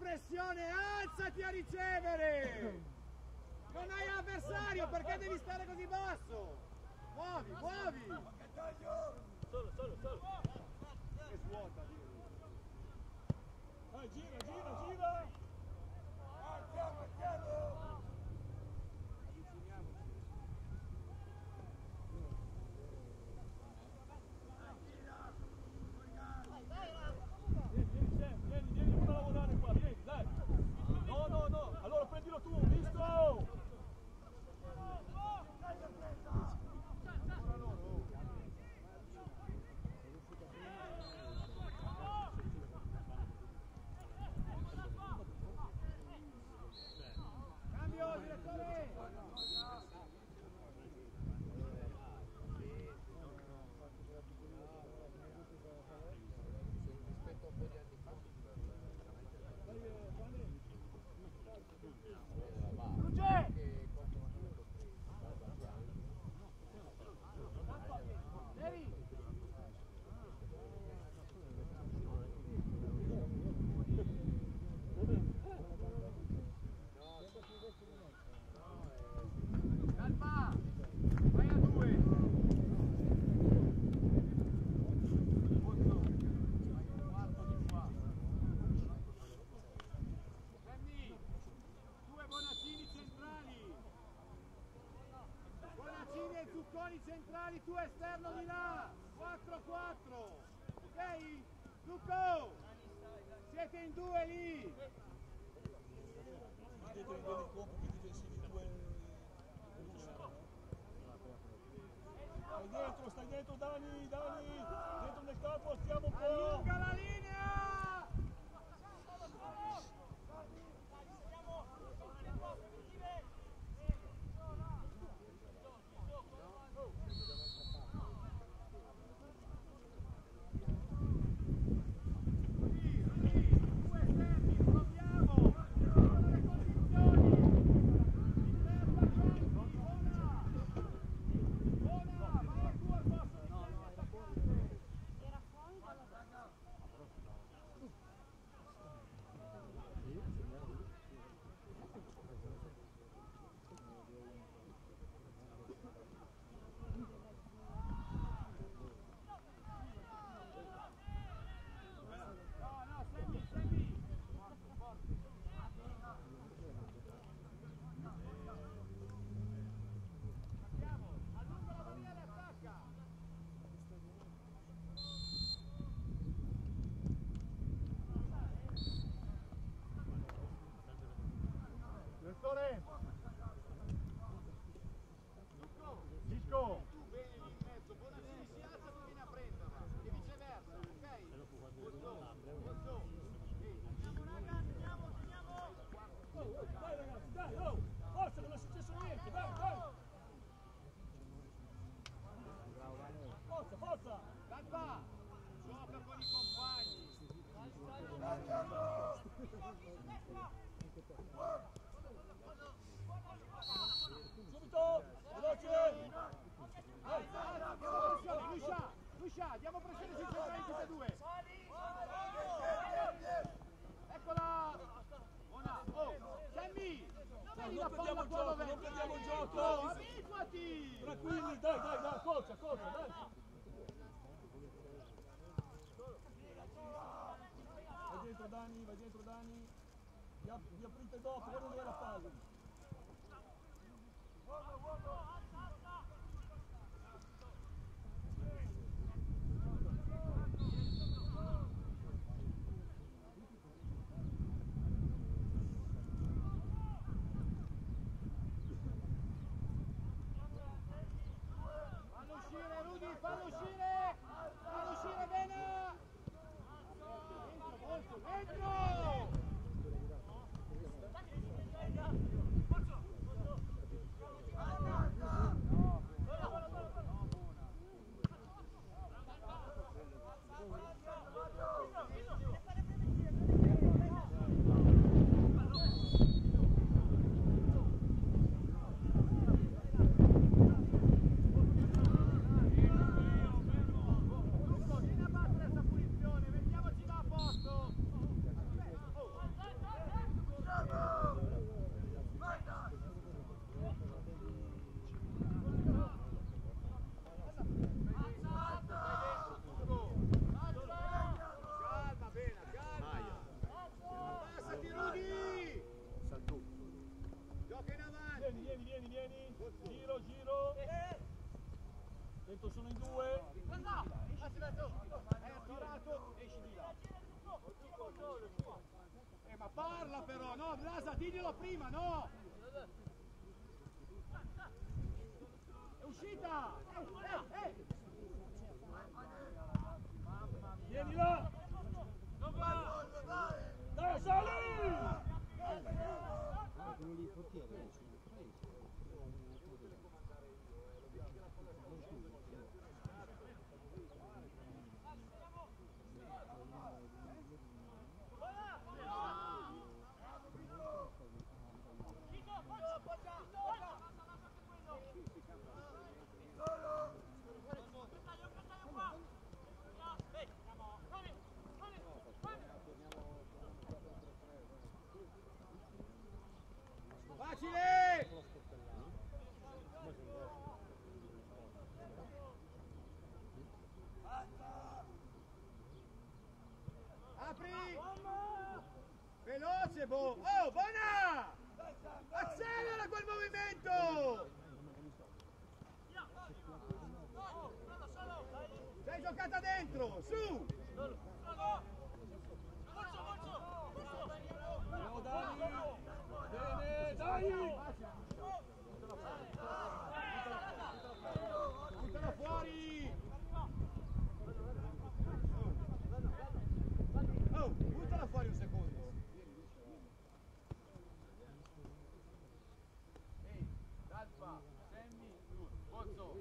pressione, alzati a ricevere! Non hai avversario, perché devi stare così basso? Muovi, muovi! Solo, solo, solo. Che svuota, Dio. Dai, gira, gira, gira! Vieni, vieni, Sam, vieni, vieni uno a lavorare qua, vieni, dai! No, no, no, allora prendilo tu, visto! Cambio, direttore! Calma! Vai a due! Quarto di qua. Sammy, due Bonaccini centrali. Bonaccini e Zucconi centrali, tu esterno di là. quattro quattro. Ok? Zucco! Siete in due lì. Dietro i due compiti difensivi due. Stai dentro, stai dentro Dani, Dani, dentro nel campo, stiamo un po'. Allunga la linea! Direttore! Cisco! Tu vieni in mezzo, Bonaccini si alza, tu vieni a prenderla e viceversa, ok? Pozzo, Andiamo raga, andiamo, andiamo! Oh, oh, dai ragazzi, dai, oh! Forza, non è successo niente, dai, dai! Forza, forza! Calma! Gioca con i compagni! Subito! Veloce! Dai, dai, diamo pressione, Lucia! Lucia, diamo pressione sui centrali tutte e due! Eccola! Buona! Oh! Sammy! Tieni la palla qua dove? Non perdiamo il gioco! Oh, abituati! Tranquilli, dai, dai, dai, corsa, corsa, dai! Vai dentro Dani, vai dentro Dani! Vi, ap vi aprite dopo, guarda dove è la palla! Fallo uscire, Rudy, fallo uscire! Fallo uscire bene! Dentro, dentro! Vieni a battere questa punizione, mettiamoci da a posto! Attento, sono in due. È attirato, esci di là. Eh, ma parla però, no, Blasa, diglielo prima, no! È uscita! Eh, eh, eh. Vieni là! Dai, sali! Facile! Apri! Veloce, Bo! Oh, buona! Accelera quel movimento! Sei giocata dentro, su! Bene, dai! Buttala fuori! Oh, buttala fuori un secondo! Ehi, Dalpa, Sammy, Bozzo,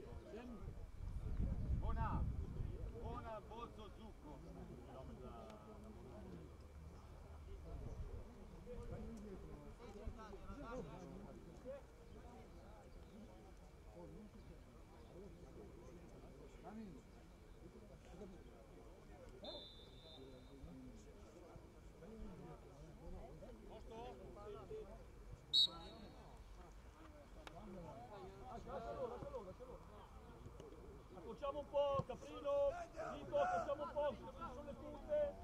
Bona, Bona, Bozzo, Zucco. Accocciamo un po', Caprino, Vito, accocciamo un po', Caprino sulle punte.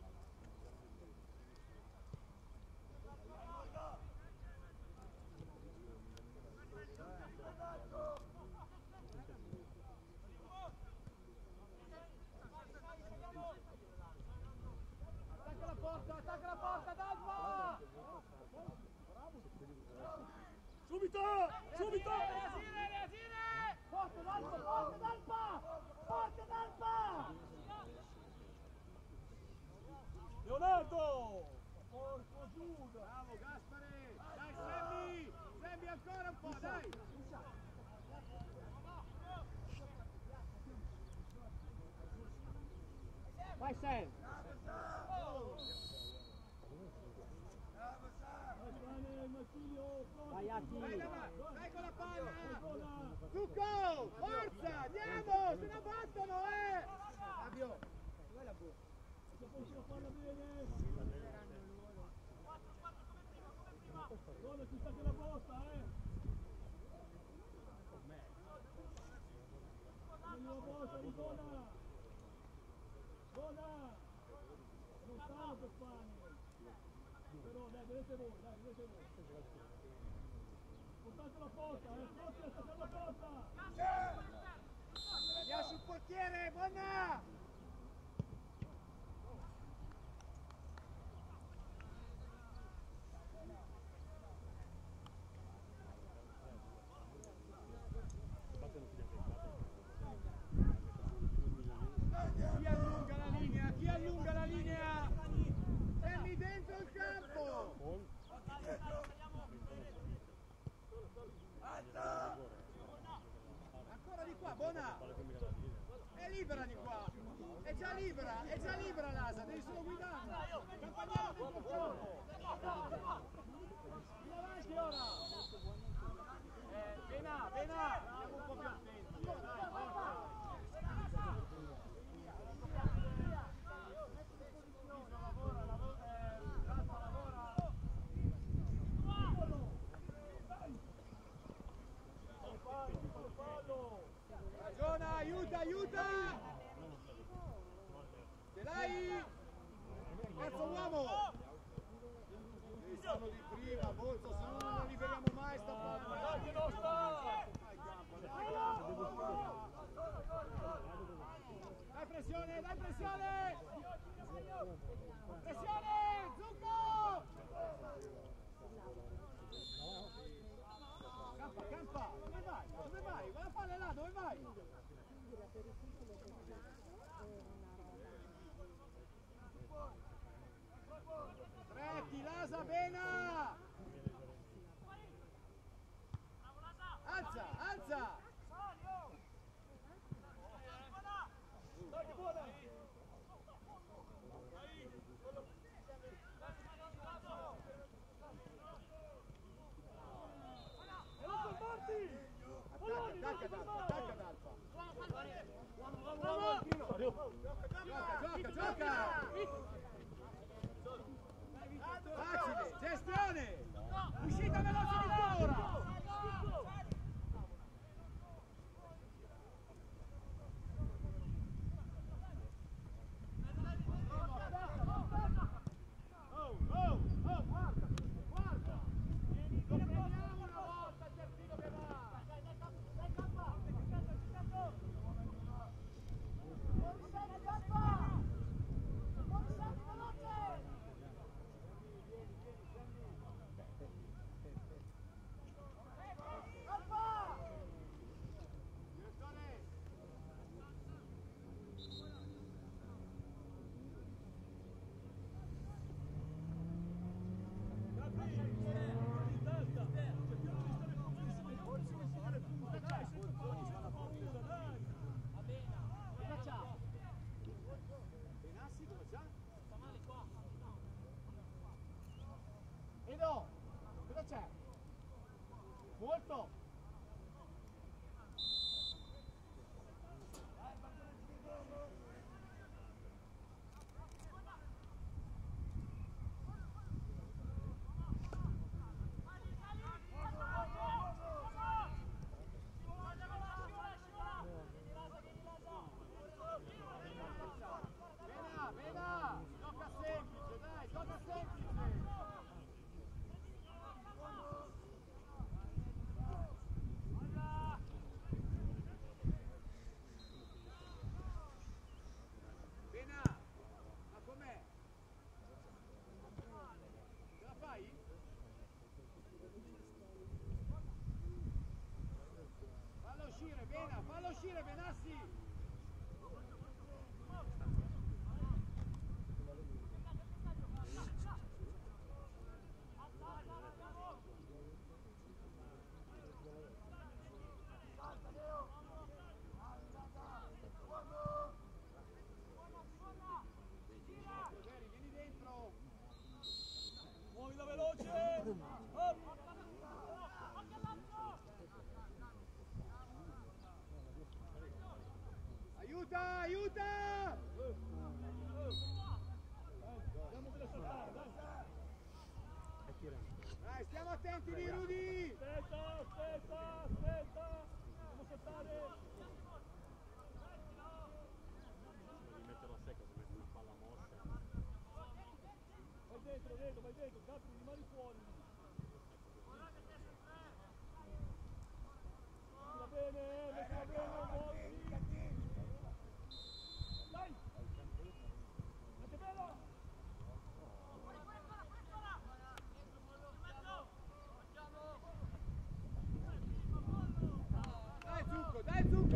Attacca la porta, attacca la porta, Dalpa! Subito, subito! Reagire, reagire! Forte Dalpa, forte Dalpa! Forte Dalpa! Leonardo! Porco Giuda! Bravo Gaspare! Dai Sammy! Sammy ancora un po', dai! Vai Sam! Vai Aki! Dai, dai, dai con la palla! Zucco! Forza! Andiamo! Se no battono, eh! Fabio! Dov'è la bocca? Dove ci sta che la posta, eh? Vieni la posta, Nicola! Buona! Non stanno per fare! Però dai, vedete voi, dai, vedete voi! Portate la porta, eh! Forza, attaccate la porta! Andiamo sul portiere, buona! Chi allunga la linea? Chi allunga la linea? Fermi dentro il campo! Ancora di qua, buona! È libera di qua! È già libera, è già libera l'asa, devi solo guidarla! Campagnolo dentro il campo! In avanti ora! Eh, Bena, Bena! Andiamo un po' più attenti! Dai, forza! Lavora, lavora, eh, Rasta lavora! Ragiona, aiuta, aiuta! Ce l'hai? Terzo uomo! Sono di prima, Bozzo, se no non la liberiamo mai sta palla! Dai che non sta! Dai, gamba, dai. pressione, dai pressione! Pressione! Zucco! Campa, campa! Dove vai? Dove vai? Vai a fare là, dove vai? Tretti, Lasa, Bena! Alza, alza! Attacca, attacca ad Alfa, attacca ad Alfa. Gioca, gioca, gioca! Facile, gestione! Uscita veloce di lavoro! Oh, oh, oh, guarda, guarda! Lo prendiamo una volta il terzino che va! Edo, cosa c'è? Molto! Bena, Bena! Gioca semplice, dai, gioca semplice! Bena, ma com'è? Ce la fai? Fallo uscire, Bena, fallo uscire, Benassi! Vieni dentro! Muovila veloce! Oh. Aiuta, aiuta! Andiamocela saltare, dai! Dai, stiamo attenti di Rudy! Aspetta, aspetta, aspetta! Andiamo a saltare! Devi metterlo a secco, se metti una palla mossa. Vai dentro, dentro, vai dentro, Capri, rimani fuori! Mettila bene, mettila bene, muoviti! Dai! Mettila! Dai Zucco, dai Zucco!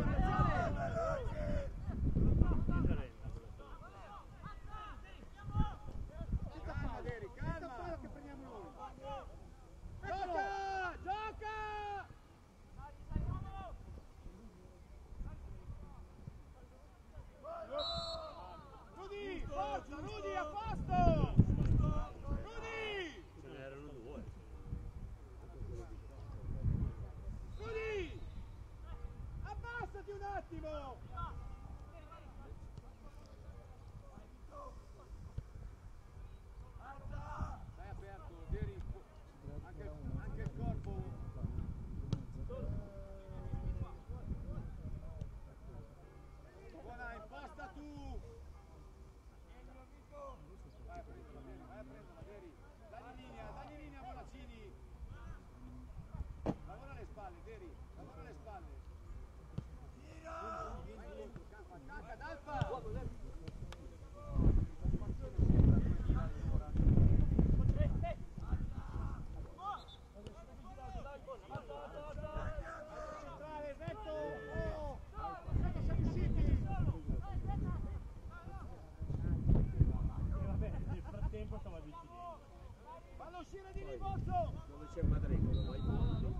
Dove c'è Madrid, lo vai fuori.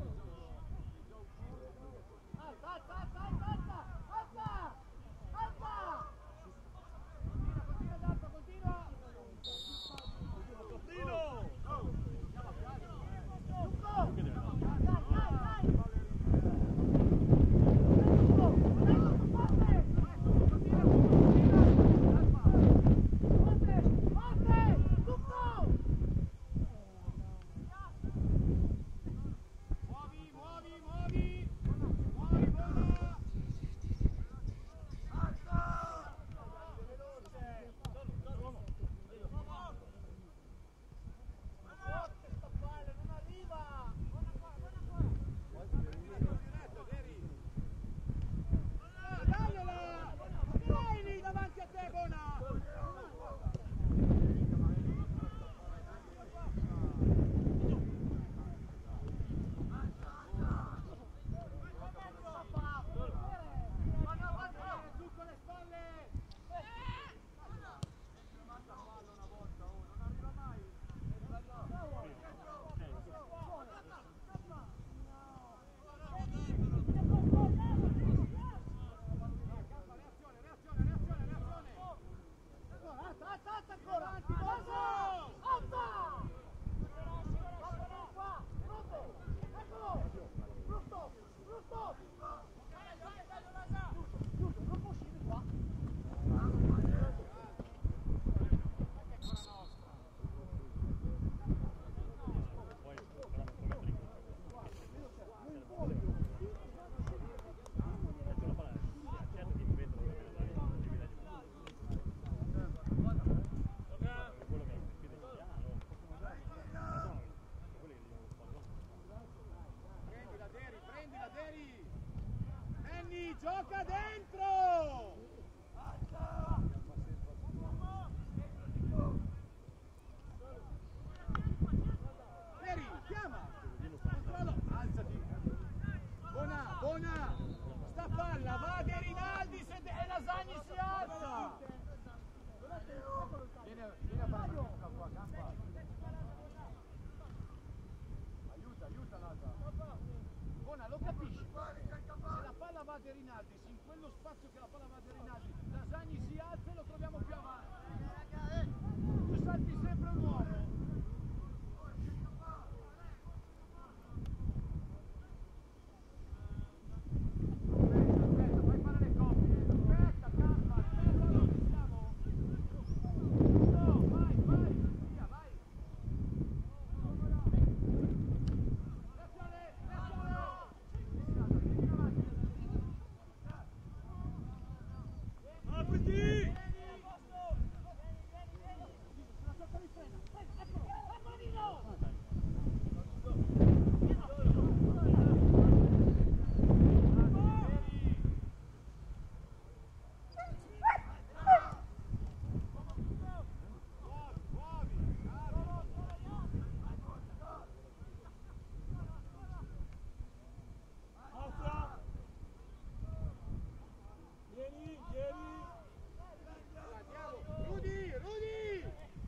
Alza, alza, alza, alza, alza, alza, alza. Continua, continua, continua. Costino! Luco! Dai, dai, dai! Muovi, muovi, muovi! Muovi, buona! Dagliela! Dai lì davanti a te, buona! Su con le spalle! Reazione, reazione, reazione, reazione! Alza, alza, alza ancora! Alza! Alza! Guarda qua! Brutto! Eccolo! Brutto! Brutto! Giusto, non può uscire qua. Prendila, Deri, prendila, Deri! Anni, gioca dentro! Deri, chiama! Controllo, alzati! Buona, buona! Sta palla, va De Rinaldi se de- e Lasagni si alza! Vieni, vieni a fare campa qua, campa! Aiuta, aiuta Lasa! Buona, lo capisci? Se la palla va a De Rinaldi, in quello spazio che la palla va a De Rinaldi, Lasagni si alza e lo troviamo più avanti. Tu salti sempre un uomo. Aspetta, fai fare le coppie. Aspetta, campa, aspetta, dove siamo? No, vai, vai, via, vai. Reazione, reazione! Apriti! Alza! Vieni, vieni! Rudy, Rudy!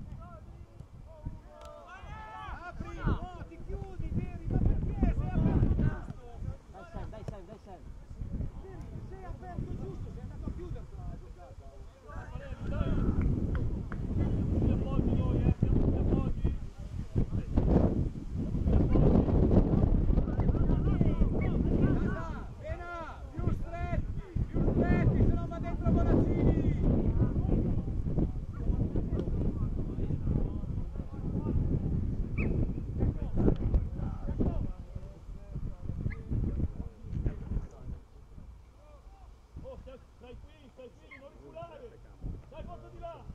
Apri, no, ti chiudi, Deri, ma perché? Sei aperto giusto! Dai Sam, dai Sam, dai Sam. Deri, sei aperto giusto, sei andato a chiudertela la giocata. Valerio, dai! Ti appoggi noi, eh! Siamo tutti appoggi! Lasa, Vena, più stretti, più stretti, se no va dentro Bonaccini! Oh, stai, stai qui, stai qui, non riculare! Dai, porta di là!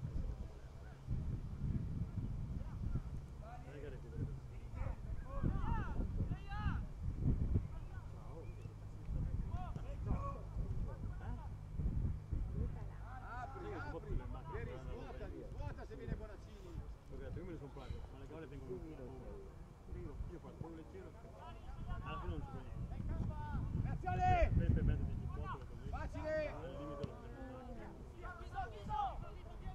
Apri, apri, Deri, svuotali, svuota se viene Bonaccini. Io me ne sono plato, ma le gare tengono un io, io faccio un leggero alla fine non ci fa niente. Reazione! Peppe mette di quattro così. Facile! Al limite lo fermo.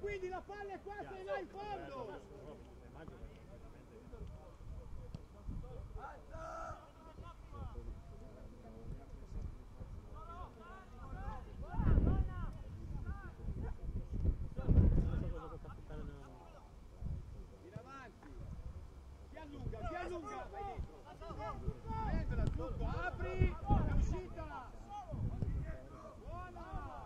quindi la palla è qua, sei là in fondo! In avanti! Chi allunga, chi allunga! Vai dentro! Prendila, Zucco, apri! È uscita! Buona!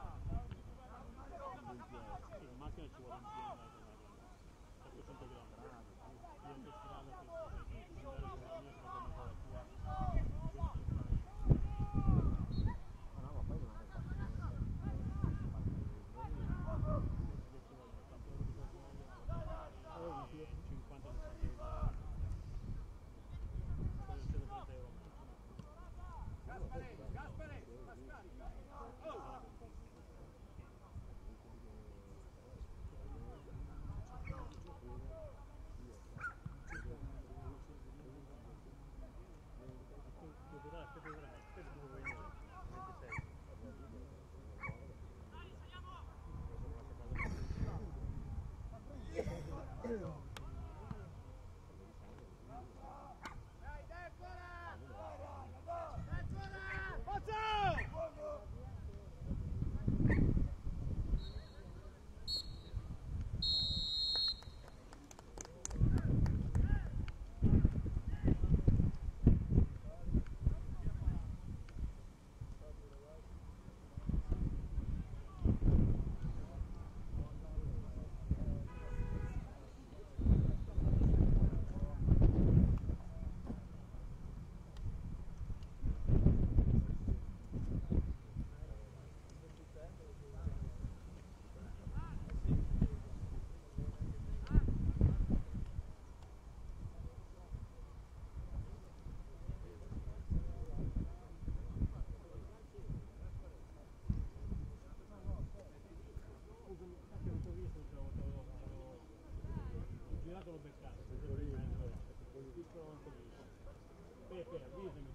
Sì, in macchina ci vuole un settecento grammi. Io Gaspare, Gaspare, la scarica! Oh! Dai, Decora! Decora! Pozzo! girato l'ho beccato, perché prima è piccolo anche lì. Pepe, avvisami.